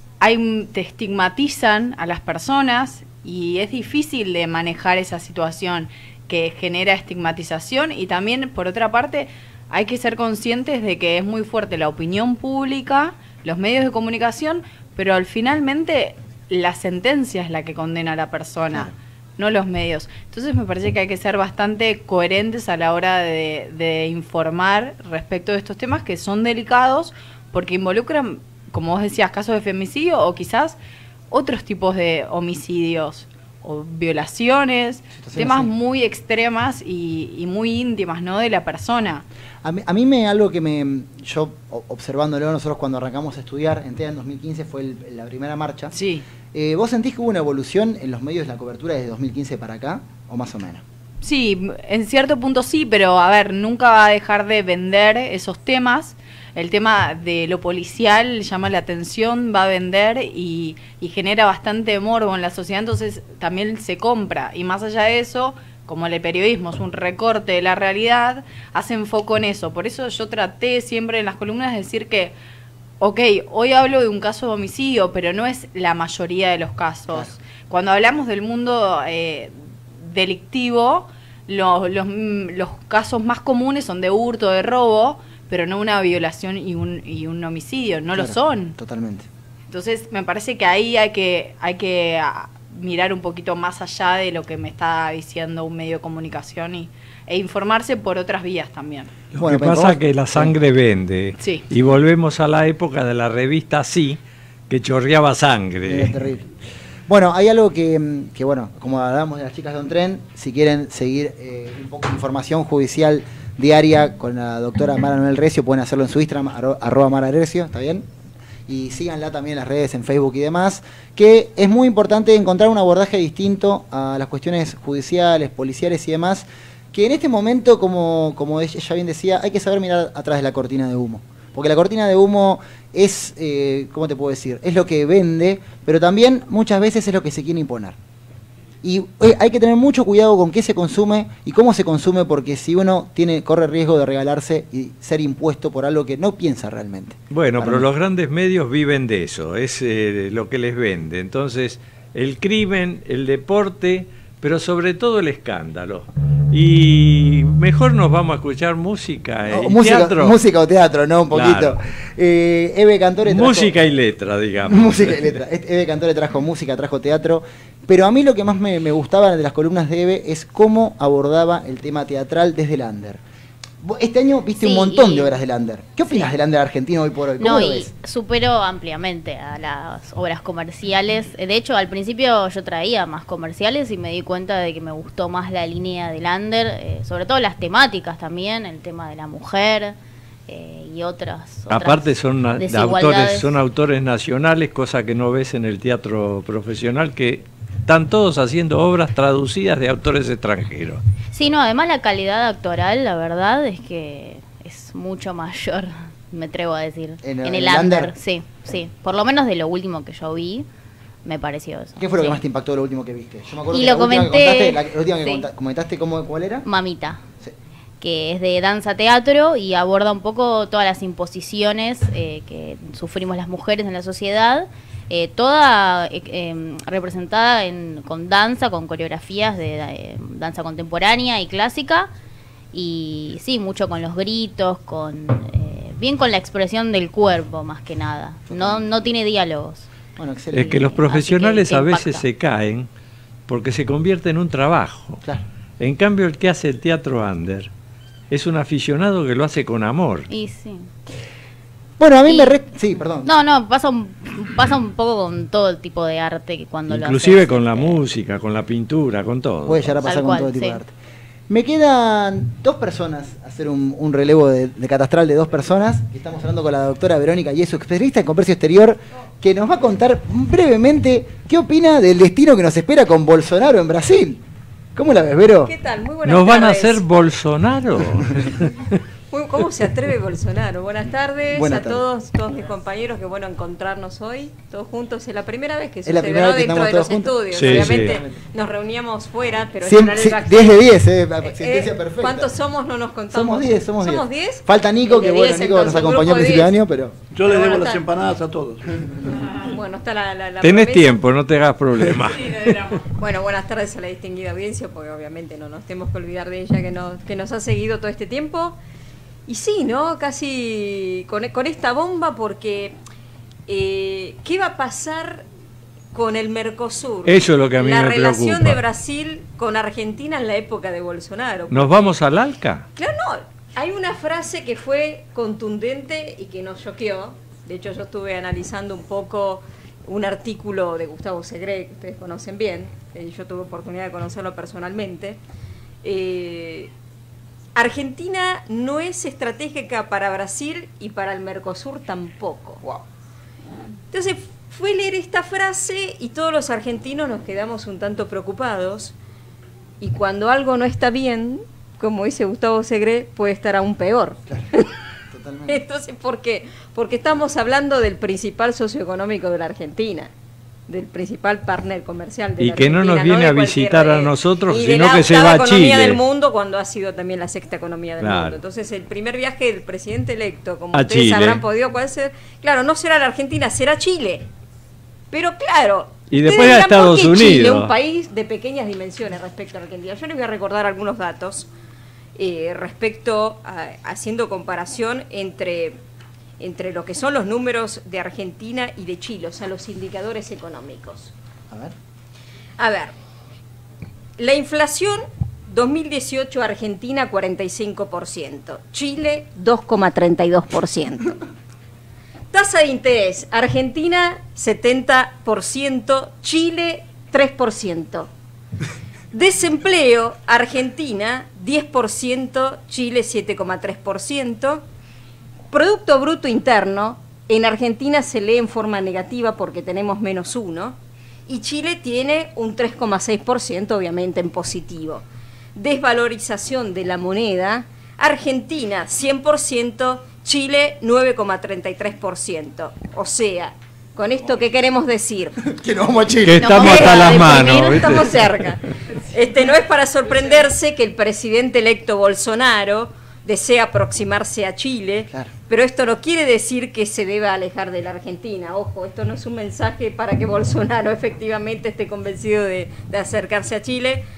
te estigmatizan a las personas y es difícil de manejar esa situación que genera estigmatización, y también, por otra parte, hay que ser conscientes de que es muy fuerte la opinión pública, los medios de comunicación, pero finalmente la sentencia es la que condena a la persona, no los medios. Entonces me parece que hay que ser bastante coherentes a la hora de informar respecto de estos temas que son delicados porque involucran, como vos decías, casos de femicidio o quizás otros tipos de homicidios o violaciones, temas muy extremas y muy íntimas, ¿no?, de la persona. A mí algo que yo observándolo, nosotros cuando arrancamos a estudiar, en TEA en 2015 fue la primera marcha. Sí. ¿Vos sentís que hubo una evolución en los medios de la cobertura desde 2015 para acá, o más o menos? Sí, en cierto punto sí, pero a ver, nunca va a dejar de vender esos temas. El tema de lo policial llama la atención, va a vender y genera bastante morbo en la sociedad, entonces también se compra. Y más allá de eso, como el periodismo es un recorte de la realidad, hacen foco en eso. Por eso yo traté siempre en las columnas de decir que, ok, hoy hablo de un caso de homicidio, pero no es la mayoría de los casos. Claro. Cuando hablamos del mundo delictivo, los casos más comunes son de hurto, de robo, pero no una violación y un homicidio, no lo son. Totalmente. Entonces me parece que ahí hay que mirar un poquito más allá de lo que me está diciendo un medio de comunicación e informarse por otras vías también. Lo que pasa es que la sangre vende. Sí. Y volvemos a la época de la revista Sí, que chorreaba sangre. Es terrible. Bueno, hay algo que bueno, como hablábamos de las chicas de un tren, si quieren seguir un poco de información judicial diaria con la doctora Mara Noel Recio, pueden hacerlo en su Instagram, @MaraRecio, ¿está bien? Y síganla también en las redes, en Facebook y demás, que es muy importante encontrar un abordaje distinto a las cuestiones judiciales, policiales y demás, que en este momento, como ella bien decía, hay que saber mirar atrás de la cortina de humo. Porque la cortina de humo es, ¿cómo te puedo decir? Es lo que vende, pero también muchas veces es lo que se quiere imponer. Y hay que tener mucho cuidado con qué se consume y cómo se consume, porque si uno corre riesgo de regalarse y ser impuesto por algo que no piensa realmente. Bueno, pero los grandes medios viven de eso, es lo que les vende. Entonces, el crimen, el deporte, pero sobre todo el escándalo. Y mejor nos vamos a escuchar música teatro. Música o teatro, ¿no? Un poquito. Claro. Eve Cantore trajo... Música y letra, digamos. Música y letra. Eve Cantore trajo música, trajo teatro. Pero a mí lo que más me gustaba de las columnas de Eve es cómo abordaba el tema teatral desde el under. Este año viste un montón de obras del under. ¿Qué opinas del under argentino hoy por hoy? ¿Cómo lo ves? Superó ampliamente a las obras comerciales. De hecho, al principio yo traía más comerciales y me di cuenta de que me gustó más la línea del under, sobre todo las temáticas también, el tema de la mujer y otras aparte son autores nacionales, cosa que no ves en el teatro profesional, que están todos haciendo obras traducidas de autores extranjeros. Sí, no, además la calidad actoral, la verdad es que es mucho mayor, me atrevo a decir. ¿En el under? Sí, por lo menos de lo último que yo vi, me pareció eso. ¿Qué fue lo que más te impactó de lo último que viste? Yo me acuerdo y que lo comenté, la última que comentaste, ¿cuál era? Mamita. Sí. Que es de danza teatro y aborda un poco todas las imposiciones que sufrimos las mujeres en la sociedad. Toda representada con danza, con coreografías de danza contemporánea y clásica, y sí, mucho con los gritos, bien con la expresión del cuerpo más que nada, no tiene diálogos. Bueno, es que los profesionales a veces se caen porque se convierte en un trabajo. Claro. En cambio, el que hace el teatro under es un aficionado que lo hace con amor. Y sí. Bueno, a mí sí, perdón. No, pasa un poco con todo el tipo de arte que cuando inclusive lo haces, con la música, con la pintura, con todo. Puede llegar a pasar con todo tipo de arte. Me quedan dos personas, hacer un relevo de catastral de dos personas. Estamos hablando con la doctora Verónica Yesu, especialista en comercio exterior, que nos va a contar brevemente qué opina del destino que nos espera con Bolsonaro en Brasil. ¿Cómo la ves, Vero? ¿Qué tal? Muy buenas tardes. ¿Nos van a hacer Bolsonaro? ¿Cómo se atreve Bolsonaro? Buenas tardes a todos mis compañeros, qué bueno encontrarnos hoy, todos juntos. Es la primera vez que sucede, ¿no? Dentro de los estudios. Sí, obviamente nos reuníamos fuera, pero 10 de 10, existencia perfecta. ¿Cuántos somos? No nos contamos. Somos 10. Falta Nico, que bueno, Nico nos acompañó a principio de año, pero... Yo le debo las empanadas a todos. Bueno, está la tenés tiempo, no te hagas problema. Bueno, buenas tardes a la distinguida audiencia, porque obviamente no nos tenemos que olvidar de ella, que nos ha seguido todo este tiempo. Y sí, ¿no? Casi con esta bomba, porque ¿qué va a pasar con el Mercosur? Eso es lo que a mí me preocupa. La relación de Brasil con Argentina en la época de Bolsonaro. ¿Nos vamos al ALCA? Claro, no. Hay una frase que fue contundente y que nos choqueó. De hecho, yo estuve analizando un poco un artículo de Gustavo Segre, que ustedes conocen bien. Yo tuve oportunidad de conocerlo personalmente. Argentina no es estratégica para Brasil y para el Mercosur tampoco. Wow. Entonces fue leer esta frase y todos los argentinos nos quedamos un tanto preocupados, y cuando algo no está bien, como dice Gustavo Segre, puede estar aún peor. Claro, totalmente. Entonces, ¿por qué? Porque estamos hablando del principal socioeconómico de la Argentina, del principal partner comercial de la Argentina. Y que no nos viene a visitar a nosotros, sino que se va a Chile. La economía del mundo, cuando ha sido también la sexta economía del mundo. Entonces, el primer viaje del presidente electo, como ustedes habrán podido conocer, claro, no será la Argentina, será Chile. Pero claro, y después a Estados Unidos. Chile, un país de pequeñas dimensiones respecto a Argentina. Yo les voy a recordar algunos datos respecto haciendo comparación entre lo que son los números de Argentina y de Chile, o sea, los indicadores económicos. A ver, la inflación 2018 Argentina 45%, Chile 2,32%. Tasa de interés Argentina 70%, Chile 3%. Desempleo Argentina 10%, Chile 7,3%. Producto Bruto Interno, en Argentina se lee en forma negativa porque tenemos -1, y Chile tiene un 3,6%, obviamente en positivo. Desvalorización de la moneda, Argentina 100%, Chile 9,33%. O sea, ¿con esto qué queremos decir? Que no vamos a Chile. Que estamos hasta las manos. Estamos cerca. No es para sorprenderse que el presidente electo Bolsonaro desea aproximarse a Chile, claro, pero esto no quiere decir que se deba alejar de la Argentina. Ojo, esto no es un mensaje para que Bolsonaro efectivamente esté convencido de acercarse a Chile.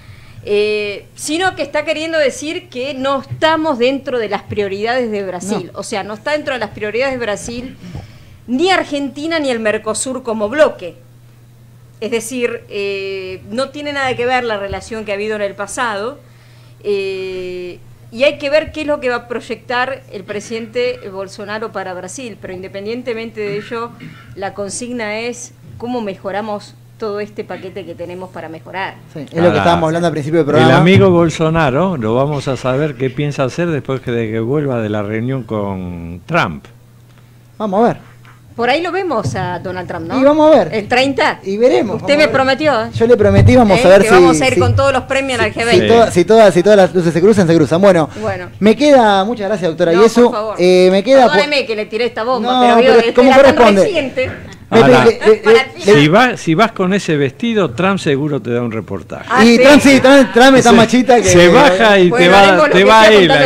sino que está queriendo decir que no estamos dentro de las prioridades de Brasil. O sea, no está dentro de las prioridades de Brasil ni Argentina ni el Mercosur como bloque. Es decir, no tiene nada que ver la relación que ha habido en el pasado, y hay que ver qué es lo que va a proyectar el presidente Bolsonaro para Brasil. Pero independientemente de ello, la consigna es cómo mejoramos todo este paquete que tenemos para mejorar. Sí, es lo que estábamos hablando al principio del programa. El amigo Bolsonaro, lo vamos a saber qué piensa hacer después de que vuelva de la reunión con Trump. Vamos a ver. Por ahí lo vemos a Donald Trump, ¿no? Y vamos a ver. El 30. Y veremos. Usted me prometió. Yo le prometí, vamos a ver que si... vamos a ir con todos los premios al G20. Si todas las luces se cruzan, se cruzan. Bueno, me queda... Muchas gracias, doctora Iesu. Por favor. Me queda... Perdóneme que le tiré esta bomba, No, pero ¿cómo era tan corresponde? reciente. Ahora, si vas con ese vestido, Trump seguro te da un reportaje. Y Trump está machita que... Se baja y te va a él.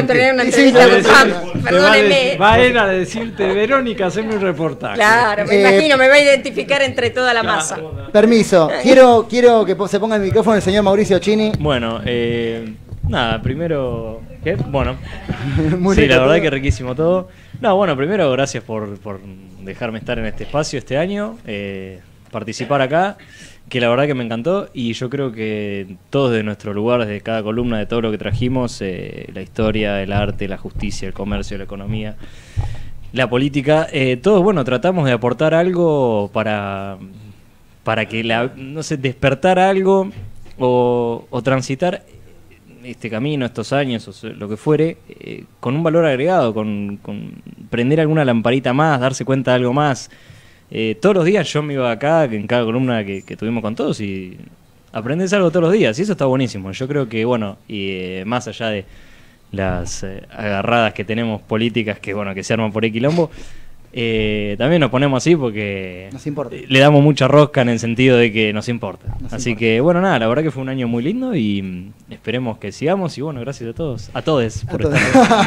Va a él a decirte, Verónica, haceme un reportaje. Claro, me imagino, me va a identificar entre toda la masa. Permiso, quiero que se ponga el micrófono el señor Mauricio Chini. Bueno, nada, primero... ¿Qué? Bueno, Muy sí, rico la verdad todo. que riquísimo todo. No, bueno, primero gracias por dejarme estar en este espacio este año, participar acá, que la verdad que me encantó, y yo creo que todos de nuestro lugar, desde cada columna, de todo lo que trajimos, la historia, el arte, la justicia, el comercio, la economía, la política, todos, bueno, tratamos de aportar algo para que, no sé, despertar algo o transitar este camino, estos años, o lo que fuere, con un valor agregado, con prender alguna lamparita más, darse cuenta de algo más. Todos los días yo me iba acá, en cada columna que tuvimos con todos, y aprendes algo todos los días, y eso está buenísimo. Yo creo que, bueno, y más allá de las agarradas que tenemos políticas que, bueno, que se arman por el quilombo, también nos ponemos así porque nos importa. Le damos mucha rosca en el sentido de que nos importa. Así que, bueno, nada, la verdad que fue un año muy lindo y esperemos que sigamos. Y bueno, gracias a todos, a todos por estar.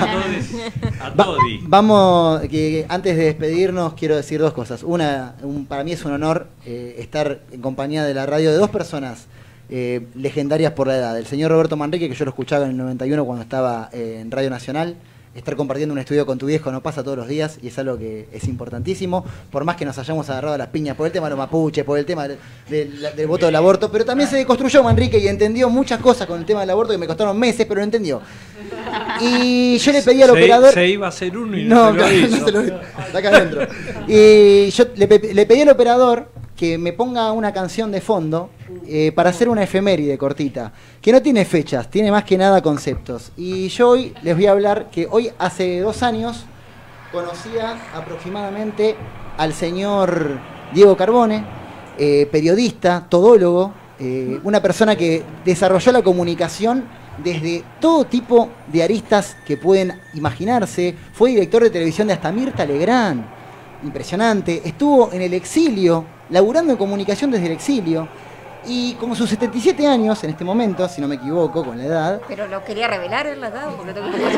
Vamos, que antes de despedirnos quiero decir dos cosas. Para mí es un honor estar en compañía de la radio de dos personas legendarias por la edad. El señor Roberto Manrique, que yo lo escuchaba en el 91 cuando estaba en Radio Nacional. Estar compartiendo un estudio con tu viejo no pasa todos los días y es algo que es importantísimo, por más que nos hayamos agarrado a las piñas por el tema de los mapuches, por el tema del voto del aborto, pero también se deconstruyó Manrique y entendió muchas cosas con el tema del aborto que me costaron meses, pero lo entendió. Y yo le pedí al operador... Se iba a hacer uno y no se lo hizo. No se lo hizo. Está acá adentro. Y yo le pedí al operador que me ponga una canción de fondo para hacer una efeméride cortita, que no tiene fechas, tiene más que nada conceptos. Y yo hoy les voy a hablar que hoy hace 2 años conocía aproximadamente al señor Diego Carbone, periodista, todólogo, una persona que desarrolló la comunicación desde todo tipo de aristas que pueden imaginarse. Fue director de televisión de hasta Mirta Legrand, impresionante. Estuvo en el exilio, laburando en comunicación desde el exilio. Y como sus 77 años en este momento, si no me equivoco, con la edad... Pero lo quería revelar en la edad, porque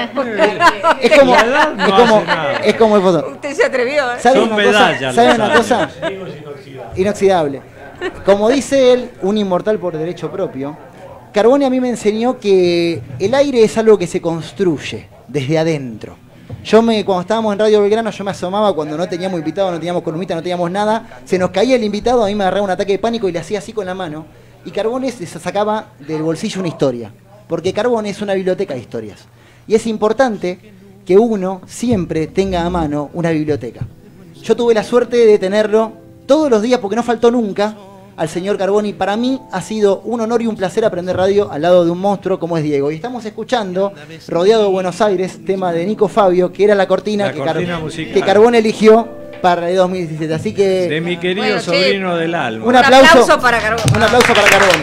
es como el foto. Usted se atrevió, ¿eh? ¿Sabe una cosa? Inoxidable. Como dice él, un inmortal por derecho propio, Carbone a mí me enseñó que el aire es algo que se construye desde adentro. Cuando estábamos en Radio Belgrano, yo me asomaba cuando no teníamos invitado, no teníamos columnista, no teníamos nada. Se nos caía el invitado, a mí me agarraba un ataque de pánico y le hacía así con la mano. Y Carbone se sacaba del bolsillo una historia. Porque Carbone es una biblioteca de historias. Y es importante que uno siempre tenga a mano una biblioteca. Yo tuve la suerte de tenerlo todos los días porque no faltó nunca al señor Carbone. Y para mí ha sido un honor y un placer aprender radio al lado de un monstruo como es Diego. Y estamos escuchando Rodeado de Buenos Aires, tema de Nico Fabio, que era la cortina que Carbone eligió para el 2017. Así que... De mi querido sobrino del alma. Un aplauso para Carbone. Un aplauso para Carbone.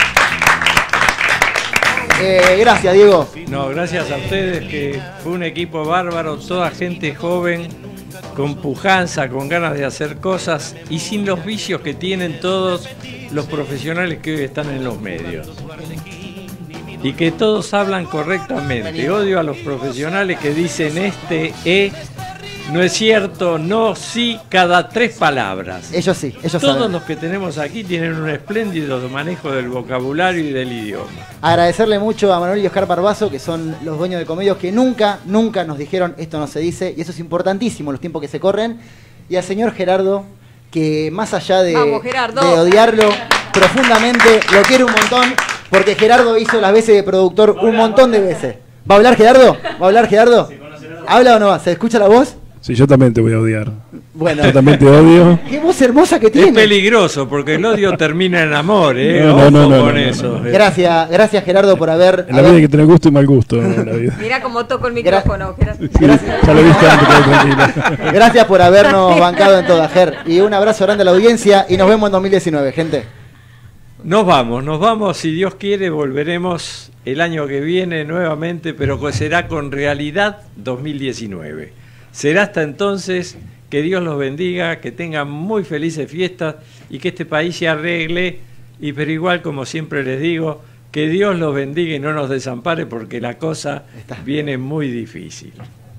Gracias, Diego. No, gracias a ustedes, que fue un equipo bárbaro, toda gente joven, con pujanza, con ganas de hacer cosas y sin los vicios que tienen todos los profesionales que hoy están en los medios. Y que todos hablan correctamente. Odio a los profesionales que dicen No es cierto, no, sí, cada 3 palabras. Ellos sí, ellos Todos saben. los que tenemos aquí tienen un espléndido manejo del vocabulario y del idioma. Agradecerle mucho a Manuel y Oscar Barbazo, que son los dueños de Comedios, que nunca nos dijeron esto no se dice, y eso es importantísimo en los tiempos que se corren. Y al señor Gerardo, que más allá de odiarlo profundamente, lo quiere un montón, porque Gerardo hizo las veces de productor un montón de veces. ¿Va a hablar Gerardo? ¿Va a hablar Gerardo? ¿Habla o no? ¿Se escucha la voz? Sí, yo también te voy a odiar. Bueno. Yo también te odio. Qué voz hermosa que tiene. Es peligroso porque el odio termina en amor, ¿eh? No, Ojo con eso. Gracias Gerardo por haber... En la vida hay que tener gusto y mal gusto en la vida. Mirá cómo toco el micrófono. Ya lo viste antes, tranquila. Gracias por habernos bancado en toda, Ger. Y un abrazo grande a la audiencia y nos vemos en 2019, gente. Nos vamos, si Dios quiere volveremos el año que viene nuevamente, pero que será con realidad 2019. Será hasta entonces, que Dios los bendiga, que tengan muy felices fiestas y que este país se arregle, pero igual como siempre les digo, que Dios los bendiga y no nos desampare porque la cosa viene muy difícil.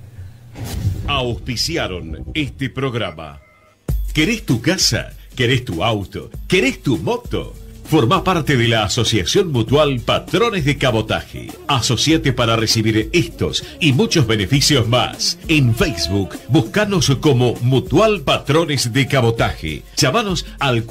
Auspiciaron este programa. ¿Querés tu casa? ¿Querés tu auto? ¿Querés tu moto? Formá parte de la Asociación Mutual Patrones de Cabotaje. Asociate para recibir estos y muchos beneficios más. En Facebook, buscanos como Mutual Patrones de Cabotaje. Llamanos al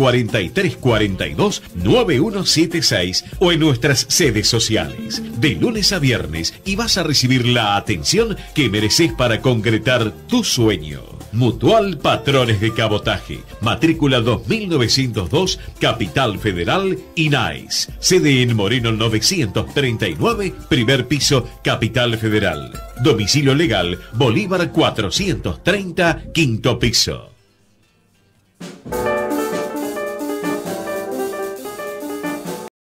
4342-9176 o en nuestras sedes sociales. De lunes a viernes y vas a recibir la atención que mereces para concretar tu sueño. Mutual Patrones de Cabotaje, matrícula 2902, Capital Federal, INAIS. Sede en Moreno 939, primer piso, Capital Federal. Domicilio legal, Bolívar 430, quinto piso.